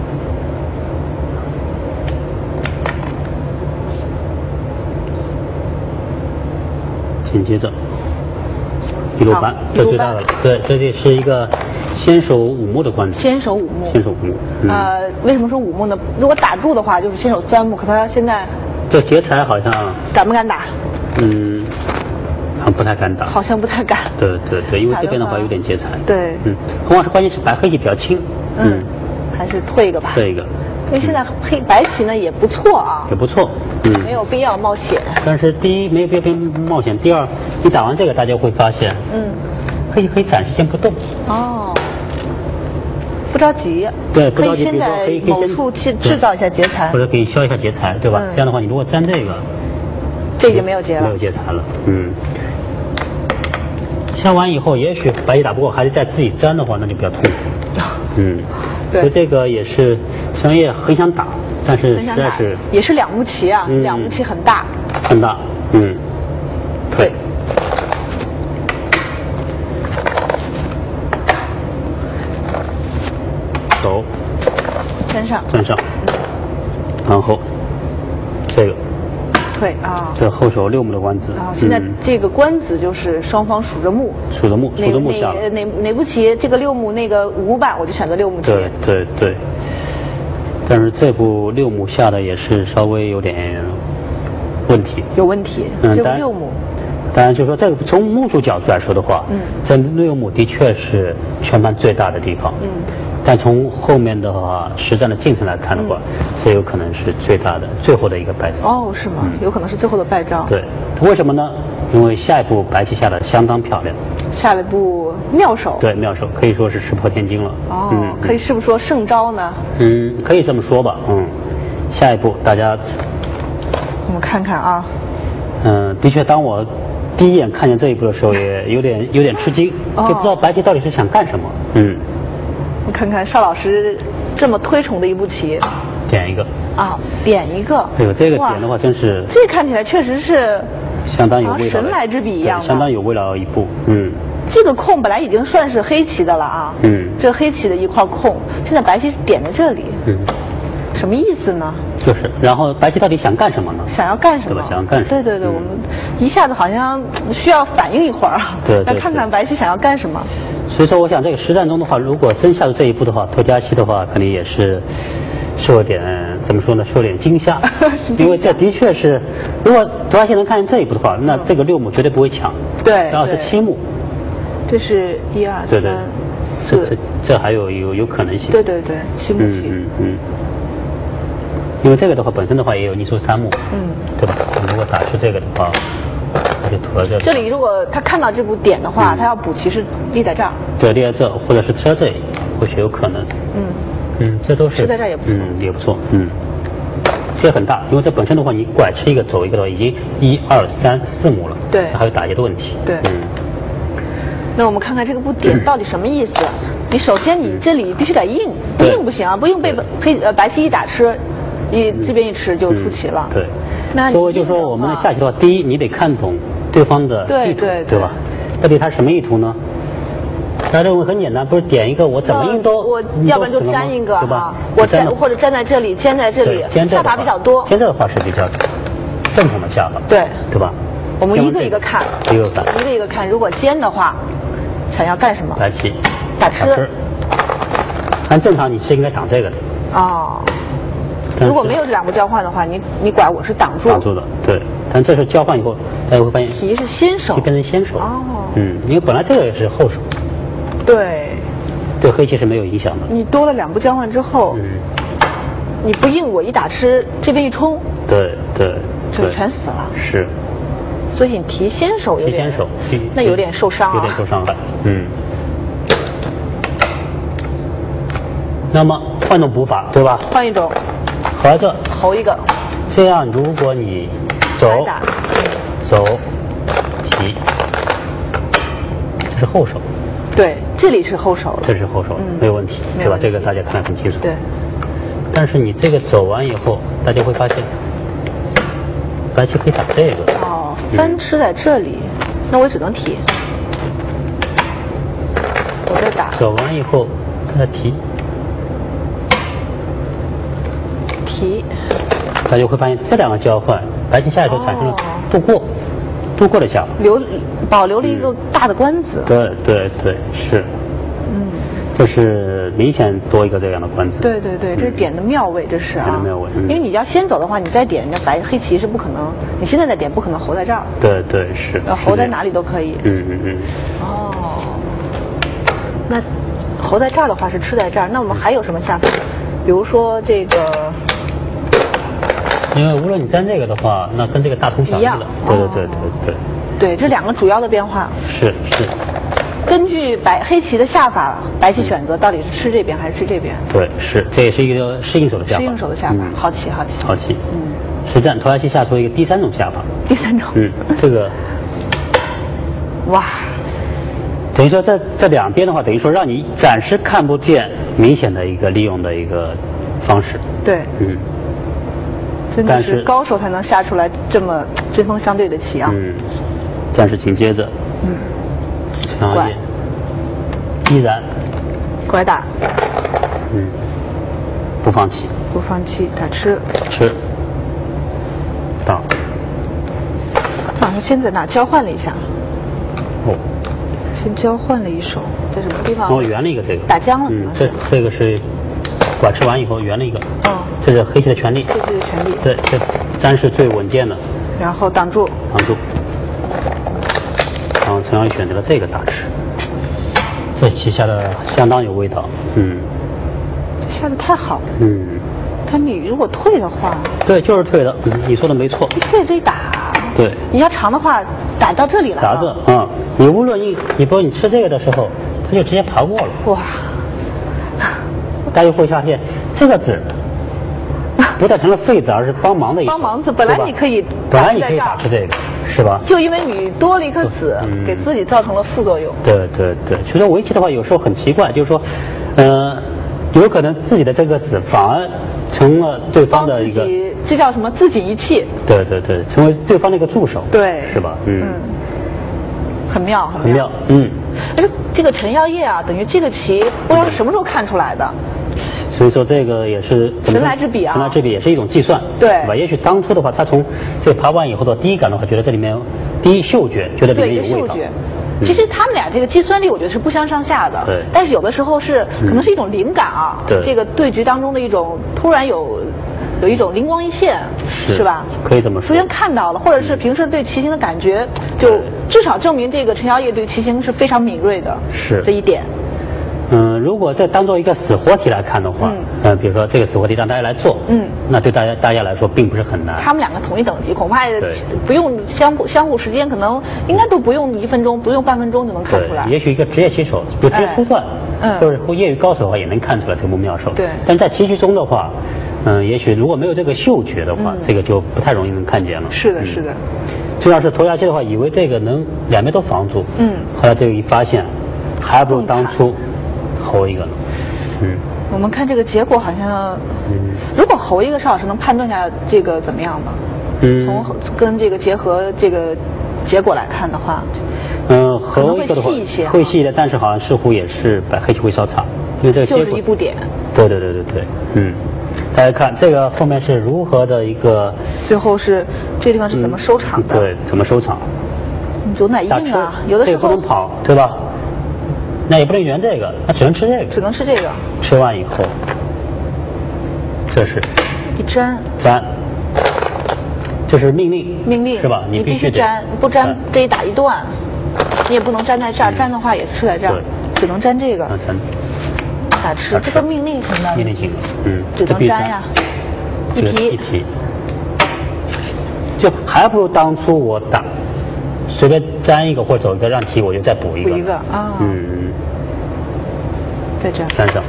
紧接着一路搬，这最大的了，对，这里是一个。先手五目的关子， 先手五目， 先手五目。 嗯、呃，为什么说五目呢？如果打住的话，就是先手三目。可他现在这劫财好像敢不敢打？ 嗯，好像不太敢打， 好像不太敢。 对对对，因为这边的话有点劫财。 对， 嗯，何况是关键是白黑棋比较轻。 嗯，嗯还是退一个吧。 退一个。 因为现在黑白棋呢也不错啊， 也不错，嗯， 没有必要冒险。 但是第一没有必要冒险，第二你打完这个大家会发现， 嗯， 黑棋可以暂时先不动。 哦。不着急， 对，不着急。 可以先在某处去制造一下劫财， 或者可以消一下劫财，对吧？嗯、这样的话，你如果粘这个， 这已经没有劫了， 没有劫财了。嗯，消完以后，也许白棋打不过，还是再自己粘的话，那就比较痛苦。嗯，所以这个也是陈烨很想打，但是实在是也是两目棋啊， 嗯、 两目棋很大， 很大。嗯，退。走， 粘上， 粘上，然后这个退啊， 这后手六目的关子啊。现在这个关子就是双方数着目， 数着目，数着目下了。 哪哪步棋这个六目那个五目半，我就选择六目棋。 对对对，但是这步六目下的也是稍微有点问题， 有问题。 嗯， 这六目。 当然，就是说，这个从目数角度来说的话， 嗯， 这六目的确是全盘最大的地方， 嗯。 但从后面的话，实战的进程来看的话，嗯、这有可能是最大的、最后的一个败仗。 哦，是吗？嗯、有可能是最后的败仗。 对，为什么呢？因为下一步白棋下的相当漂亮， 下了一步妙手。 对，妙手可以说是石破天惊了。 哦，嗯、可以是不是说胜招呢？ 嗯，可以这么说吧。嗯，下一步大家， 我们看看啊。 嗯，的确，当我第一眼看见这一步的时候，也有点有点吃惊， 哦、 就不知道白棋到底是想干什么。嗯。 我看看邵老师这么推崇的一步棋， 点一个啊，点一个。 哎呦，这个点的话真是， 这看起来确实是相当有味道， 神来之笔一样的， 相当有味道一步。嗯， 这个空本来已经算是黑棋的了啊， 嗯， 这黑棋的一块空，现在白棋点在这里， 嗯， 什么意思呢？ 就是，然后白棋到底想干什么呢？ 想要干什么？ 对吧？想要干什么？ 对对对，嗯、我们一下子好像需要反应一会儿， 对， 来看看白棋想要干什么。 所以说，我想这个实战中的话，如果真下出这一步的话，托佳熙的话肯定也是受点怎么说呢？受点惊吓，因为这的确是，如果托佳熙能看见这一步的话，那这个六目绝对不会抢， 对， 然后是七目， 这是一二三四， 这这这还有有有可能性。 对对对，七木棋。 嗯嗯嗯。因为这个的话，本身的话也有逆出三目， 嗯， 对吧？如果打出这个的话，就涂到这里。 这里如果他看到这步点的话，嗯、他要补棋是立在这儿。 对，立在这，或者是吃到这里，或许有可能。 嗯嗯，这都是吃在这儿也不错。 嗯，也不错。嗯。这很大，因为这本身的话，你拐吃一个走一个的话，已经一二三四目了。 对， 还有打劫的问题。 对， 嗯。 那我们看看这个步点到底什么意思？你首先你这里必须得硬，不硬不行啊，不硬被黑呃白棋一打吃，一这边一吃就出棋了。 嗯、对。 那所以就说我们的下棋的话，第一你得看懂对方的意图， 对对对吧？到底他什么意图呢？他认为很简单，不是点一个我怎么硬都， 我要不然就粘一个哈， 我粘或者粘在这里，尖在这里，下法比较多。 尖这的话是比较正统的下法， 对对吧？ 我们一个一个看， 一个看， 一个一个看。如果尖的话，想要干什么？ 白棋打吃。 按正常你是应该挡这个的。 哦。如果没有这两个交换的话，你你拐我是挡住。 挡住的，对。但这时候交换以后，大家会发现棋是先手， 就变成先手。 哦。 嗯，因为本来这个也是后手。 对， 对黑棋是没有影响的。 你多了两步交换之后， 嗯， 你不硬我一打吃，这边一冲， 对对， 就全死了。 是， 所以你提先手有点， 提先手， 那有点受伤啊， 有点受伤害。嗯。那么换种补法，对吧？ 换一种， 合着侯一个。 这样，如果你走走提，这是后手。 对，这里是后手了， 这是后手，嗯、没有问题，对吧？这个大家看得很清楚。 对。 但是你这个走完以后，大家会发现，白棋可以打这个。 哦，翻吃在这里，嗯、那我只能提。我再打。 走完以后，再提。 提。 大家会发现这两个交换，白棋下一手产生了渡过。哦渡过的下法， 留保留了一个大的官子。 嗯、对对对，是。 嗯， 这是明显多一个这样的官子。 对对对，这是点的妙位，这是啊。 点的妙位，嗯、 因为你要先走的话，你再点，那白黑棋是不可能，你现在再点不可能侯在这儿。 对对是。 要侯在哪里都可以。 嗯嗯嗯。 哦，那侯在这儿的话是吃在这儿，那我们还有什么下法？比如说这个。 因为无论你粘这个的话，那跟这个大同小异了。对对对对对。 对，这两个主要的变化。 是是。 根据白黑棋的下法，白棋选择到底是吃这边还是吃这边？ 对，是，这也是一个适应手的下法。 适应手的下法， 嗯、 好棋好棋。 好棋。嗯。实战，头下棋下出一个第三种下法。 第三种。 嗯，这个。 哇。 等于说这这两边的话，等于说让你暂时看不见明显的一个利用的一个方式。 对。 嗯。 真的是高手才能下出来这么针锋相对的棋啊！ 嗯，但是紧接着， 嗯， 拐，依然拐打， 嗯，不放弃， 不放弃，打吃， 吃，打， 好像先在哪交换了一下？ 哦， 先交换了一手，在什么地方？ 哦，圆了一个这个， 打僵了。 嗯，这这个是拐吃完以后圆了一个。 哦。 这是黑棋的权利， 黑棋的权利， 对，这粘是最稳健的。 然后挡住， 挡住。然后陈阳选择了这个大吃，这棋下的相当有味道，嗯。 这下的太好了， 嗯。 但你如果退的话， 对，就是退的，嗯，你说的没错。 你退这一打， 对， 你要长的话，打到这里来了。 打这，嗯，你无论你你不你吃这个的时候，它就直接爬过了。 哇！ 大家会发现这个子。不但成了废子，而是帮忙的一帮忙子。本来你可以， 本来你可以打出这个，是吧？ 就因为你多了一颗子， 嗯、 给自己造成了副作用。 对对对，所以说围棋的话，有时候很奇怪，就是说，呃，有可能自己的这个子反而成了对方的一个， 这叫什么？自己一气。 对对对，成为对方的一个助手。 对， 是吧？嗯。嗯很妙，很妙， 很妙，嗯。 哎，这个陈耀烨啊，等于这个棋不知道是什么时候看出来的。 所以说这个也是神来之笔啊， 神来之笔也是一种计算， 对， 是吧？也许当初的话，他从这个爬完以后的第一感的话，觉得这里面第一嗅觉，觉得里面有味道。 对，其实他们俩这个计算力，我觉得是不相上下的。 对。 但是有的时候是可能是一种灵感啊， 对， 这个对局当中的一种突然有有一种灵光一现， 是是吧？ 可以这么说。 首先看到了，或者是平时对棋形的感觉，就至少证明这个陈耀烨对棋形是非常敏锐的， 是这一点。 嗯， 如果这当做一个死活题来看的话，嗯，呃，比如说这个死活题让大家来做，嗯，那对大家大家来说并不是很难。 他们两个同一等级，恐怕不用相互相互时间，可能应该都不用一分钟，不用半分钟就能看出来。 也许一个职业棋手，比如职业初段，嗯，或者业余高手的话，也能看出来这个木妙手。 对。 但在棋局中的话，嗯、呃，也许如果没有这个嗅觉的话，嗯、这个就不太容易能看见了。 是的，嗯、是的。 就像是头牙棋的话，以为这个能两边都防住，嗯，后来这个一发现，还不如当初侯一个呢，嗯。 我们看这个结果好像，嗯，如果侯一个，邵老师能判断一下这个怎么样吗？嗯，从跟这个结合这个结果来看的话， 嗯、呃，侯一个的话会细一些， 会细一点，但是好像似乎也是把黑棋会稍差，因为这个结果就是一步点。 对对对对对，嗯。大家看这个后面是如何的一个， 最后是这地方是怎么收场的？ 嗯、对，怎么收场？ 你走哪硬啊？有的时候这个不能跑，对吧？那也不能圆这个，那只能吃这个。 只能吃这个。 吃完以后，这是一粘。 粘。这是命令。 命令是吧？ 你必须粘，不粘这一打一断，你也不能粘在这儿，粘的话也是吃在这儿，只能粘这个。 啊，粘。 打吃，这个命令型的。 命令型的，嗯， 只能粘呀。一提。 一提。就还不如当初我打。随便粘一个或者走一个让提，我就再补一个。 补一个啊。 嗯。 再粘。 粘上。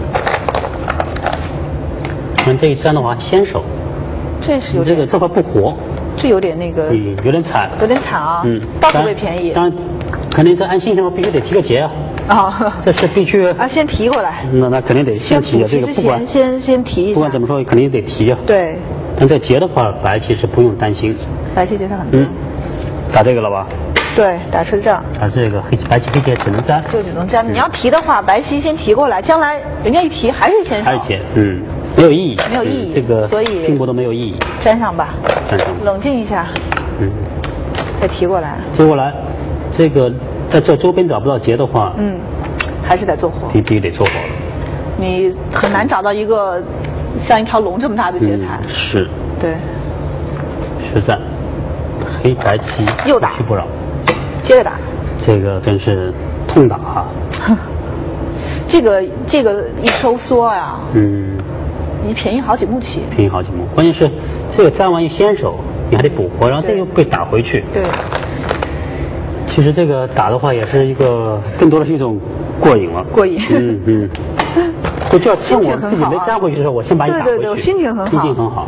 看这一粘的话，先手。 这是有这个这块不活。 这有点那个。 嗯，有点惨。 有点惨啊。嗯。到处被便宜。 当然，肯定在按新型的话必须得提个劫啊。啊。这是必须。 啊，先提过来。 那那肯定得先提啊，这个不管先先提一下。 不管怎么说，肯定得提啊。 对。 但这劫的话，白棋是不用担心。 白棋劫它很多。嗯。 打这个了吧？ 对，打吃这样。 打这个黑棋，白棋黑棋只能粘， 就只能粘。你要提的话，白棋先提过来，将来人家一提还是先手。 还是劫，嗯，没有意义， 没有意义， 这个所以拼搏都没有意义。 粘上吧， 粘上， 冷静一下，嗯，再提过来。 提过来，这个在这周边找不到劫的话， 嗯，还是得做活。 必必须得做活了。 你很难找到一个像一条龙这么大的劫材。 嗯、是。 对。 实战。黑白棋又打， 不扰， 接着打， 这个真是痛打啊！ 这个这个一收缩呀、啊， 嗯， 你便宜好几目棋， 便宜好几目。关键是这个粘完一先手，你还得补活，然后这又被打回去。 对， 其实这个打的话也是一个更多的是一种过瘾了。 过瘾。 嗯嗯。我就要趁我自己没粘回去的时候，我先把你打回去。 对对对，我心情很好。 心情很好。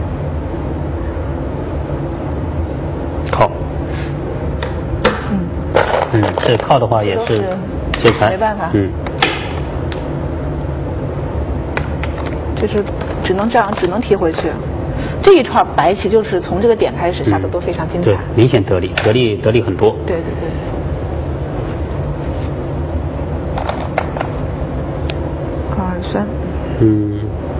靠，嗯，嗯，这靠的话也是劫材， 没办法， 嗯， 就是只能这样，只能提回去。这一串白棋就是从这个点开始下的都非常精彩， 对，明显得力，得力得力很多。 对对对。二三， 嗯，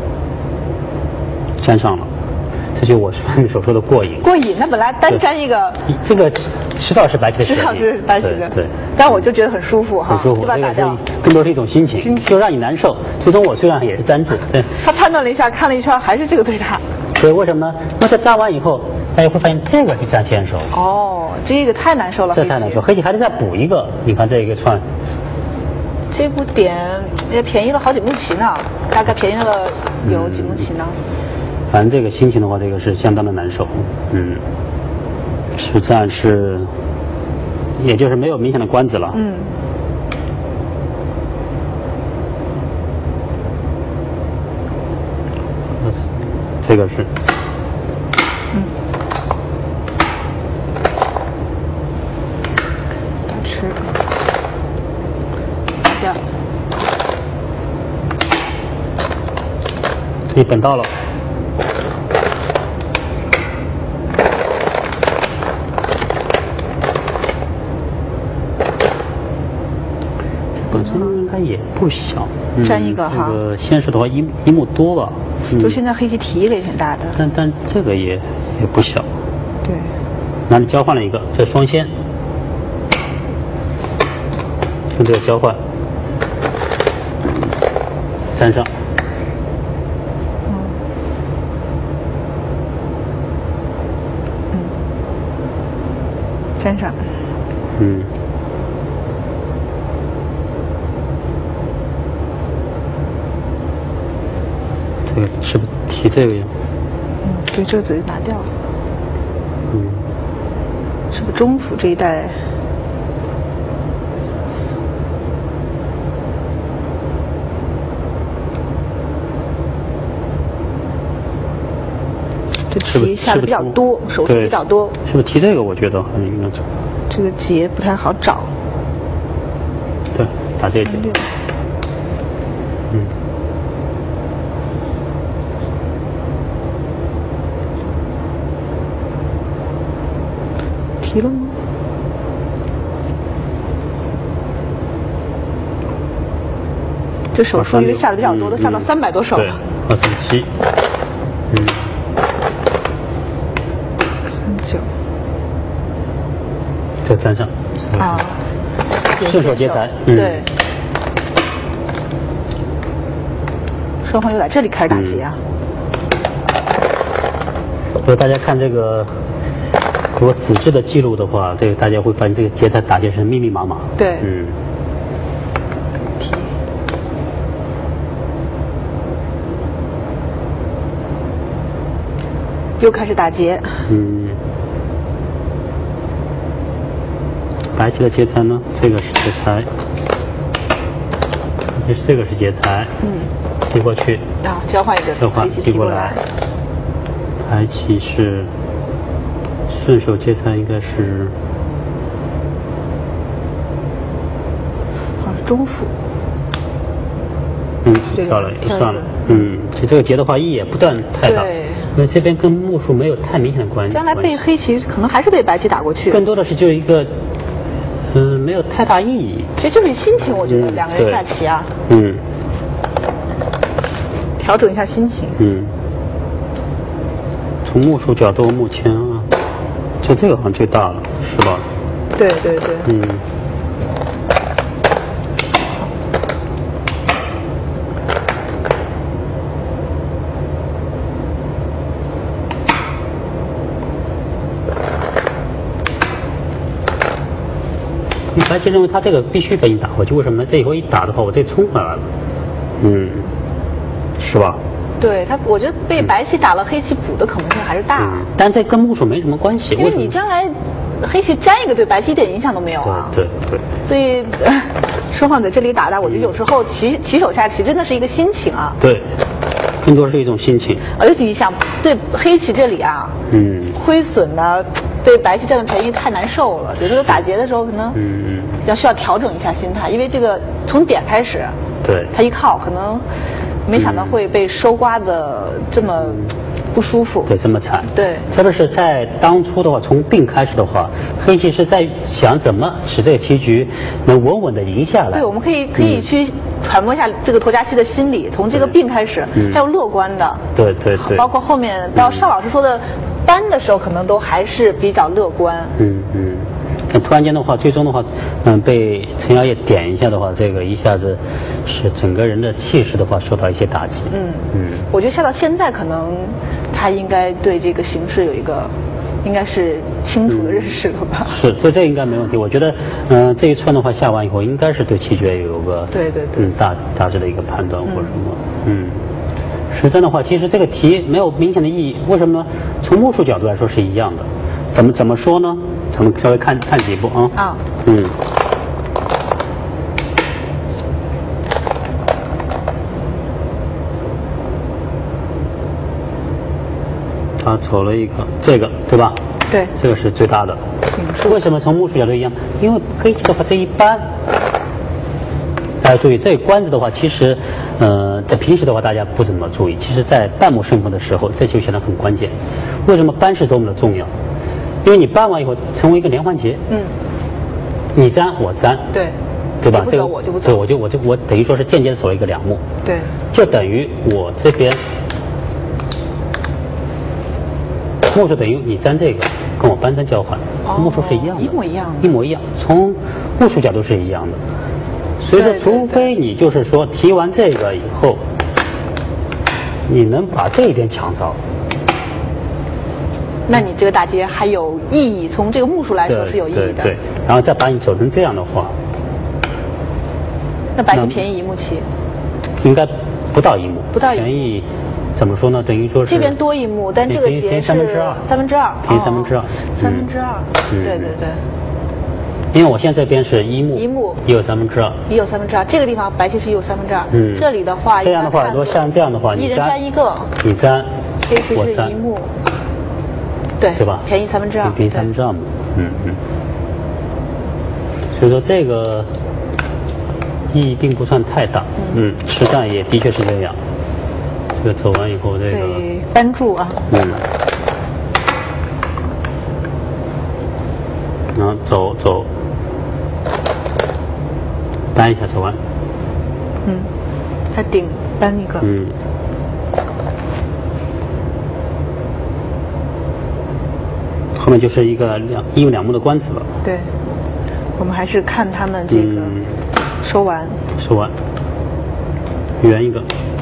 粘上了。这就我所说的过瘾。 过瘾，那本来单粘一个， 这个迟早是白棋的， 迟早是白棋的， 对。 但我就觉得很舒服哈， 很舒服， 就把它打掉。 更多是一种心情， 心情就让你难受。最终我虽然也是粘住，对。 他判断了一下，看了一圈，还是这个最大。 对，为什么呢？那这粘完以后，大家会发现这个是粘先手。 哦，这个太难受了。 这太难受，黑棋还得再补一个。你看这一个串。 这步点也便宜了好几目棋呢，大概便宜了有几目棋呢？ 嗯反正这个心情的话，这个是相当的难受，嗯，实战是，也就是没有明显的官子了， 嗯， 这个是， 嗯，打吃，打掉， 可以本到了。本身应该也不小， 粘一个哈。 这个先手的话一一目多吧。 就现在黑棋提一个也挺大的。 但但这个也也不小。 对。那你交换了一个，这双先，跟这个交换，粘上。 嗯。嗯。粘上。 嗯。 这个是不是提这个呀？ 嗯，所以这个嘴拿掉了。 嗯， 是不是中府这一带？这题下的比较多，手续比较多。 是不是提这个？我觉得还应该走。 这个结不太好找。 对，打这个结。嗯。 提了吗？这手数因为下的比较多，都下到三百多手了。 对，二三七。嗯。 三九。 再粘上。 啊。 顺手接财。 对。双方又在这里开始打结啊。 如果大家看这个。如果纸质的记录的话，这个大家会发现这个劫财打劫是密密麻麻。 对， 嗯。 又开始打劫。 嗯。白棋的劫财呢？这个是劫财，其实这个是劫财。 嗯。 提过去。 啊，交换一个。 交换，提过来。白棋是。顺手劫财应该是， 好像是中府。 嗯，跳了就算了。嗯，其实这个劫的话意义也不断太大，因为这边跟木数没有太明显的关系。 将来被黑棋可能还是被白棋打过去。 更多的是就是一个，嗯，没有太大意义。 其实就是心情，我觉得两个人下棋啊， 嗯， 调整一下心情。 嗯，从木数角度，目前啊。就这个好像最大了，是吧？ 对对对。 嗯。白棋认为他这个必须给你打回去，为什么呢？这以后一打的话，我这冲回来了，嗯，是吧？ 对他，我觉得被白棋打了，黑棋补的可能性还是大。 嗯、但这跟木数没什么关系， 因为你将来黑棋粘一个对白棋一点影响都没有啊。 对对对。 所以双方在这里打打，我觉得有时候棋棋手下棋真的是一个心情啊。 对，更多是一种心情。 而且你想，对黑棋这里啊， 嗯， 亏损呢，被白棋占的便宜太难受了。有的时候打劫的时候可能嗯要需要调整一下心态，因为这个从点开始， 对， 他一靠可能。没想到会被收刮的这么不舒服， 对，这么惨， 对。 特别是在当初的话，从病开始的话，黑棋是在想怎么使这个棋局能稳稳的赢下来。 对，我们可以可以去揣摩一下这个沱家期的心理，从这个病开始，还有乐观的， 对对对， 包括后面到邵老师说的搬的时候，可能都还是比较乐观。 嗯嗯。突然间的话，最终的话，嗯，被陈耀烨点一下的话，这个一下子是整个人的气势的话受到一些打击。 嗯嗯，我觉得下到现在，可能他应该对这个形势有一个，应该是清楚的认识了吧？ 嗯、是，这这应该没问题。我觉得，嗯、呃，这一串的话下完以后，应该是对棋局有个对对对， 嗯，大大致的一个判断或者什么，嗯。实战的话，其实这个题没有明显的意义，为什么呢？从目数角度来说是一样的。怎么怎么说呢？咱们稍微看看几步啊。 啊。 嗯。他走了一个这个，对吧？ 对。 这个是最大的。 嗯、 为什么从目数角度一样？因为黑棋的话，这一般。大家注意，这个关子的话，其实，呃，在平时的话，大家不怎么注意。其实，在半目胜负的时候，这就显得很关键。为什么扳是多么的重要？因为你扳完以后，成为一个连环劫。 嗯。 你粘，我粘。 对。 对吧？ 这个我就不走。 对，我就我就我等于说是间接的走了一个两目。 对。 就等于我这边，目数等于你粘这个，跟我扳针交换， 哦、 目数是一样的。 一模一样的。 一模一样，从目数角度是一样的。所以说，除非你就是说提完这个以后，你能把这一点抢着， 那你这个打劫还有意义。从这个目数来说是有意义的。 对对对，然后再把你走成这样的话， 那白棋便宜一目棋， 应该不到一目， 不到一目便宜怎么说呢？等于说是这边多一目，但这个劫是三分之二， 三分之二， 便宜三分之二， 三分之二， 嗯对对对。 因为我现在这边是一目， 一目也有三分之二， 也有三分之二。这个地方白棋是也有三分之二。 嗯， 这里的话， 这样的话，如果像这样的话， 一人你占一个， 你占， 黑棋是一目，对对吧？ 便宜三分之二， 便宜三分之二目，嗯嗯。所以说这个意义并不算太大，嗯，实战也的确是这样。这个走完以后，这个对扳住啊， 嗯，然后走走。扳一下走完， 嗯，他顶扳一个， 嗯，后面就是一个两一目两目的官子了。 对，我们还是看他们这个嗯、 收完， 收完，圆一个，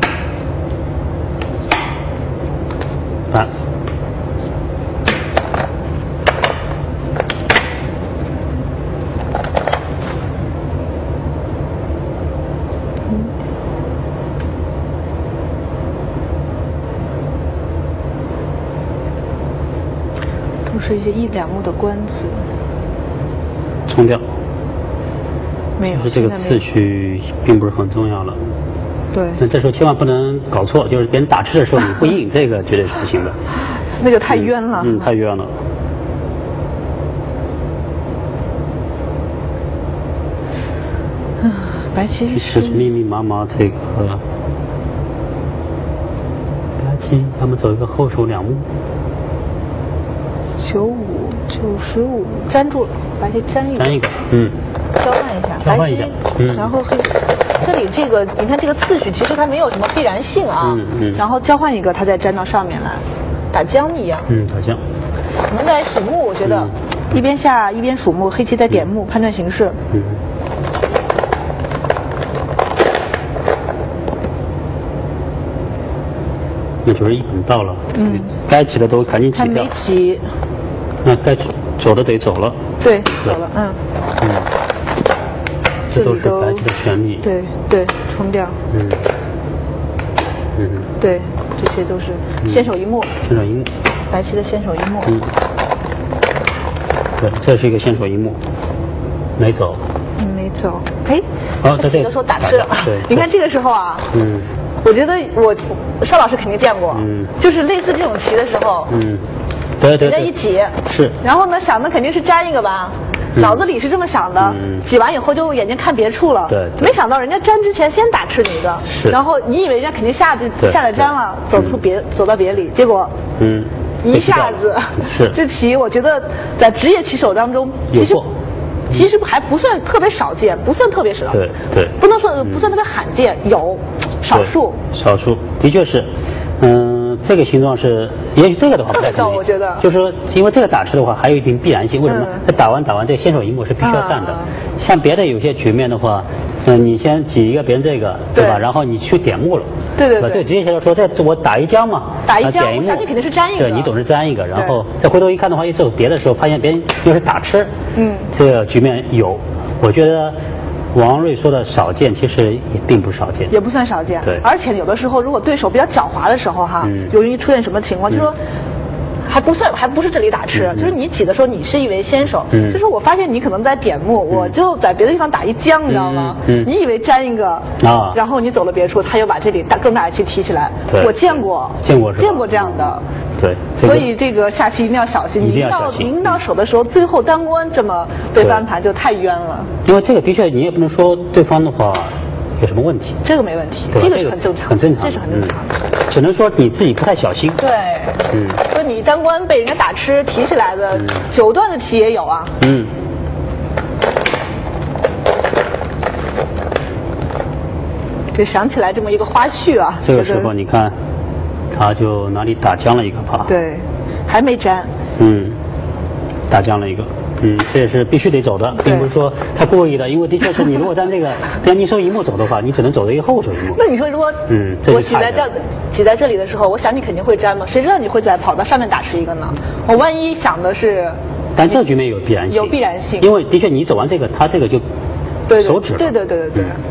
扳。 都是一些一两目的官子， 冲掉。 没有， 就是这个次序并不是很重要了。 对。 但这时候千万不能搞错，就是别人打吃的时候你不应，这个绝对是不行的。 那就太冤了。 嗯，嗯太冤了。 嗯，白棋其实是密密麻麻这个，白棋他们走一个后手两目。 九五九十五粘住了，白棋粘一个， 粘一个，嗯， 交换一下， 交换一下，嗯， 然后黑，这里这个你看这个次序其实它没有什么必然性啊， 嗯嗯， 然后交换一个，它再粘到上面来，打将一样， 嗯，打将， 可能在数目，我觉得、嗯、一边下一边数目，黑棋在点目、嗯、判断形势， 嗯。那九十一本到了，嗯，该挤的都赶紧挤掉。 还没挤， 那该走的得走了。 对，走了，嗯。 嗯。这都是白棋的权利。 对对，冲掉。 嗯。嗯。 对，这些都是先手一目。 先手一目。 白棋的先手一目。 嗯。对，这是一个先手一目，没走。 嗯，没走。哎。 哦，在这个时候打吃了。 对。 你看这个时候啊。 嗯。 我觉得我邵老师肯定见过， 嗯， 就是类似这种棋的时候， 嗯，对对对， 人家一挤是， 然后呢想的肯定是粘一个吧，嗯、脑子里是这么想的， 嗯， 挤完以后就眼睛看别处了， 对， 没想到人家粘之前先打吃你一个， 是， 然后你以为人家肯定下去下来粘了，走出别、嗯、走到别里，结果， 嗯， 一下子是这棋，我觉得在职业棋手当中，其实。其实还不算特别少见，不算特别少， 对对， 不能说不算特别罕见，嗯、有少数， 少数的确是，嗯，这个形状是，也许这个的话不太可能， 我觉得， 就是说，因为这个打吃的话还有一定必然性，为什么？它、嗯、打完打完这个先手一目是必须要占的，嗯、像别的有些局面的话，嗯，你先挤一个别人这个，对吧？然后你去点目了， 对对对， 对，直接来说，这我打一将嘛， 打一将， 点一目， 我想你肯定是粘一个， 对你总是粘一个，然后再回头一看的话，又走别的时候，发现别人又是打吃， 嗯， 这个局面有。我觉得王瑞说的少见，其实也并不少见， 也不算少见。 对， 而且有的时候，如果对手比较狡猾的时候，哈， 嗯、 容易出现什么情况？嗯、就是说，还不算，还不是这里打吃， 嗯、 就是你挤的时候，你是以为先手， 嗯、 就是我发现你可能在点目，嗯、我就在别的地方打一将，你知道吗？ 嗯、 你以为粘一个啊， 然后你走了别处，他又把这里大更大的棋提起来。 对， 我见过， 见过是吧？ 见过这样的。 对， 所以这个下棋一定要小心。 一定要小心。 临到手的时候，最后单官这么被翻盘，就太冤了。 因为这个的确，你也不能说对方的话有什么问题。 这个没问题， 这个是很正常， 很正常， 这是很正常的。 只能说你自己不太小心。 对， 嗯， 说你单官被人家打吃提起来的，九段的棋也有啊。 嗯。 就想起来这么一个花絮啊。 这个时候你看。他就哪里打将了一个吧？ 对，还没粘。 嗯，打将了一个，嗯，这也是必须得走的，并不是说他故意的，因为的确是你如果在这个边你收一目走的话，你只能走到一个后手一目。 那你说如果嗯， 我挤在这挤在这里的时候，我想你肯定会粘嘛，谁知道你会再跑到上面打吃一个呢？我万一想的是， 但这局面有必然性， 有必然性， 因为的确你走完这个，他这个就手指了， 对对对对对。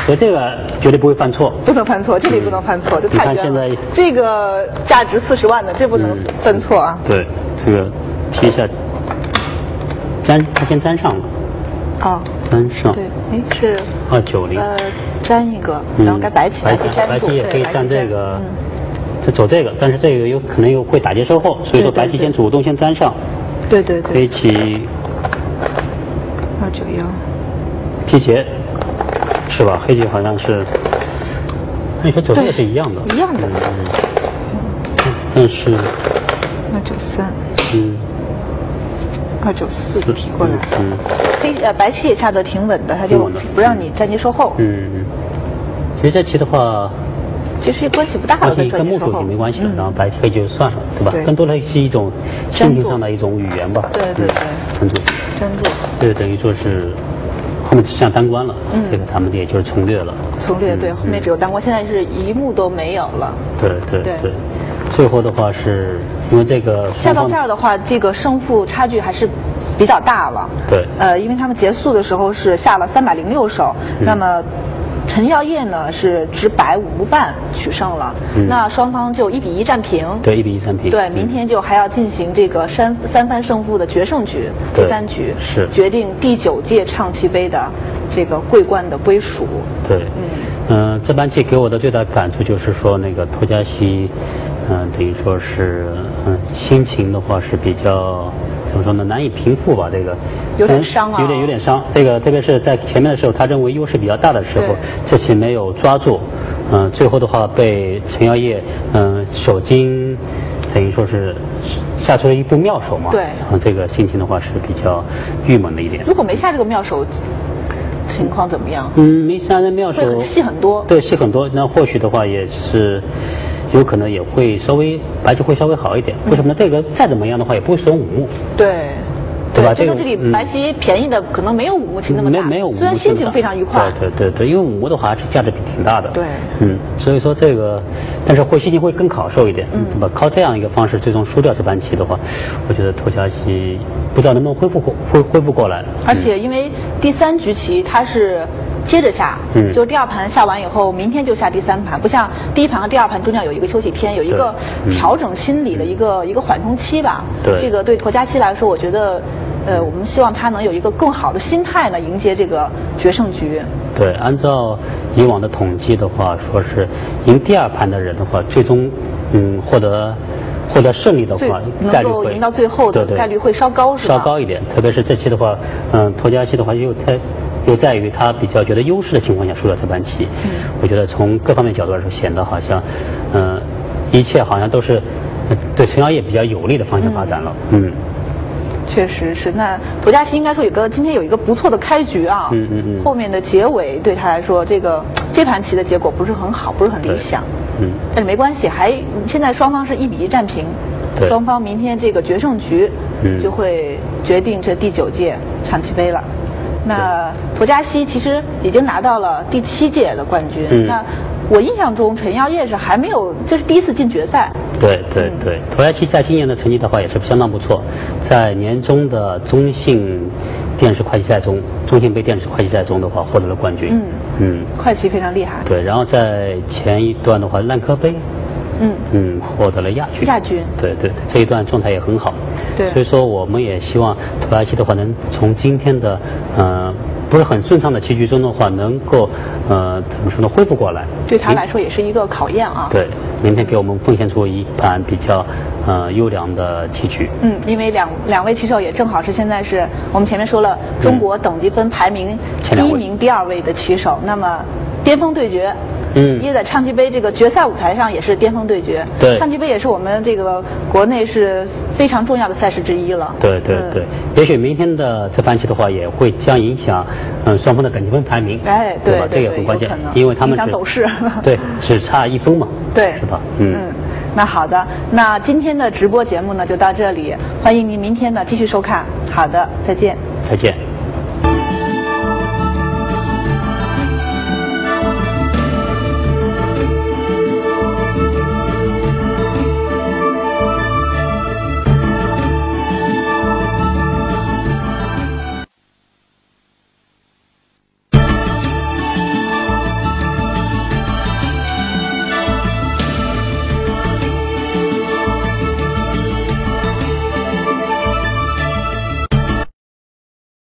所以这个绝对不会犯错。 不能犯错，这里不能犯错，这太冤了。 你看现在这个价值四十万的，这不能犯错啊。 嗯、对，这个踢一下，粘，他先粘上了。 哦， 粘上。 对，哎是。 二九零。 呃，粘一个，然后该白棋， 白棋白棋也可以粘这个。这走这个，但是这个有可能又会打劫售后，所以说白棋先主动先粘上。 对对对。 黑棋二九幺。 踢劫，是吧？黑棋好像是，那你说走这个是一样的。 一样的。 嗯。但是。 二九三。 嗯。 二九四提过来。 嗯。 黑呃白棋也下得挺稳的，他就不让你占劫售后。 嗯嗯。其实这棋的话。 其实关系不大的， 跟木手就没关系了，然后白棋就算了，对吧？更多的是一种心情上的一种语言吧。 对对对， 专注， 专注。 这等于说是后面只剩单关了，这个咱们也就是从略了。 从略对，后面只有单关，现在是一目都没有了。 对对对。最后的话是因为这个下到这儿的话，这个胜负差距还是比较大了。 对。 呃，因为他们结束的时候是下了三百零六手，那么。陈耀烨呢是直白五目半取胜了，嗯、那双方就一比一战平。 对，一比一战平。 对，明天就还要进行这个三三番胜负的决胜局，第三局是决定第九届唱棋杯的这个桂冠的归属。 对，嗯，嗯、呃，这盘棋给我的最大感触就是说，那个托加西，嗯、呃，等于说是，嗯、呃，心情的话是比较。怎么说呢？难以平复吧，这个有点伤啊， 有点有点伤。这个特别是在前面的时候，他认为优势比较大的时候，这棋没有抓住，嗯、呃，最后的话被陈耀烨嗯、呃、手筋，等于说是下出了一步妙手嘛。 对， 然后这个心情的话是比较郁闷的一点。 如果没下这个妙手，情况怎么样？ 嗯，没下这妙手， 会细很多。 对，细很多。那或许的话也是。有可能也会稍微白棋会稍微好一点，为什么呢？这个再怎么样的话也不会损五目， 对， 对吧？ 这个这里白棋便宜的可能没有五目棋那么大， 没没有五目， 虽然心情非常愉快， 对对对对，因为五目的话还是价值比挺大的， 对， 嗯，所以说这个，但是会心情会更好受一点，嗯，对吧？靠这样一个方式最终输掉这盘棋的话，我觉得托加西不知道能不能恢复过恢恢复过来， 而且因为第三局棋它是。接着下，嗯，就第二盘下完以后，明天就下第三盘，不像第一盘和第二盘中间有一个休息天，有一个调整心理的一个、嗯、一个缓冲期吧。 对， 这个对托加西来说，我觉得，呃，我们希望他能有一个更好的心态呢，迎接这个决胜局。 对，按照以往的统计的话，说是赢第二盘的人的话，最终嗯获得。获得胜利的话，概率会赢到最后的概率会稍高，是吧？稍高一点，特别是这期的话，嗯，托加西的话又太又在于他比较觉得优势的情况下输了这盘棋，嗯，我觉得从各方面角度来说，显得好像，嗯、呃，一切好像都是对陈耀烨比较有利的方向发展了，嗯。嗯确实是，那托加西应该说有个今天有一个不错的开局啊， 嗯嗯嗯， 后面的结尾对他来说，这个这盘棋的结果不是很好，不是很理想， 嗯， 但是没关系，还现在双方是一比一战平， 对， 双方明天这个决胜局， 嗯， 就会决定这第九届唱棋杯了。那托加西其实已经拿到了第七届的冠军， 嗯、 那我印象中陈耀烨是还没有，这是第一次进决赛。 对对对，托加西在今年的成绩的话也是相当不错，在年终的中信电视会计赛中，中信杯电视会计赛中的话获得了冠军。 嗯嗯， 会计非常厉害。 对，然后在前一段的话，烂柯杯。 嗯嗯，获得了亚军。 亚军， 对对，这一段状态也很好。 对， 所以说我们也希望托加西的话，能从今天的呃不是很顺畅的棋局中的话，能够呃怎么说呢，恢复过来。 对他来说也是一个考验啊。 对，明天给我们奉献出一盘比较呃优良的棋局。 嗯，因为两两位棋手也正好是现在是我们前面说了中国等级分排名第一名、第二位的棋手，那么巅峰对决。 嗯， 因为在唱棋杯这个决赛舞台上也是巅峰对决。 对， 唱棋杯也是我们这个国内是非常重要的赛事之一了。 对对对，嗯、也许明天的这盘棋的话，也会将影响嗯双方的等级分排名。 哎， 对吧？ 对这个很关键，因为他们影响走势。 对，只差一分嘛。 对， 是吧？嗯。 嗯，那好的，那今天的直播节目呢就到这里，欢迎您明天呢继续收看。好的，再见。 再见。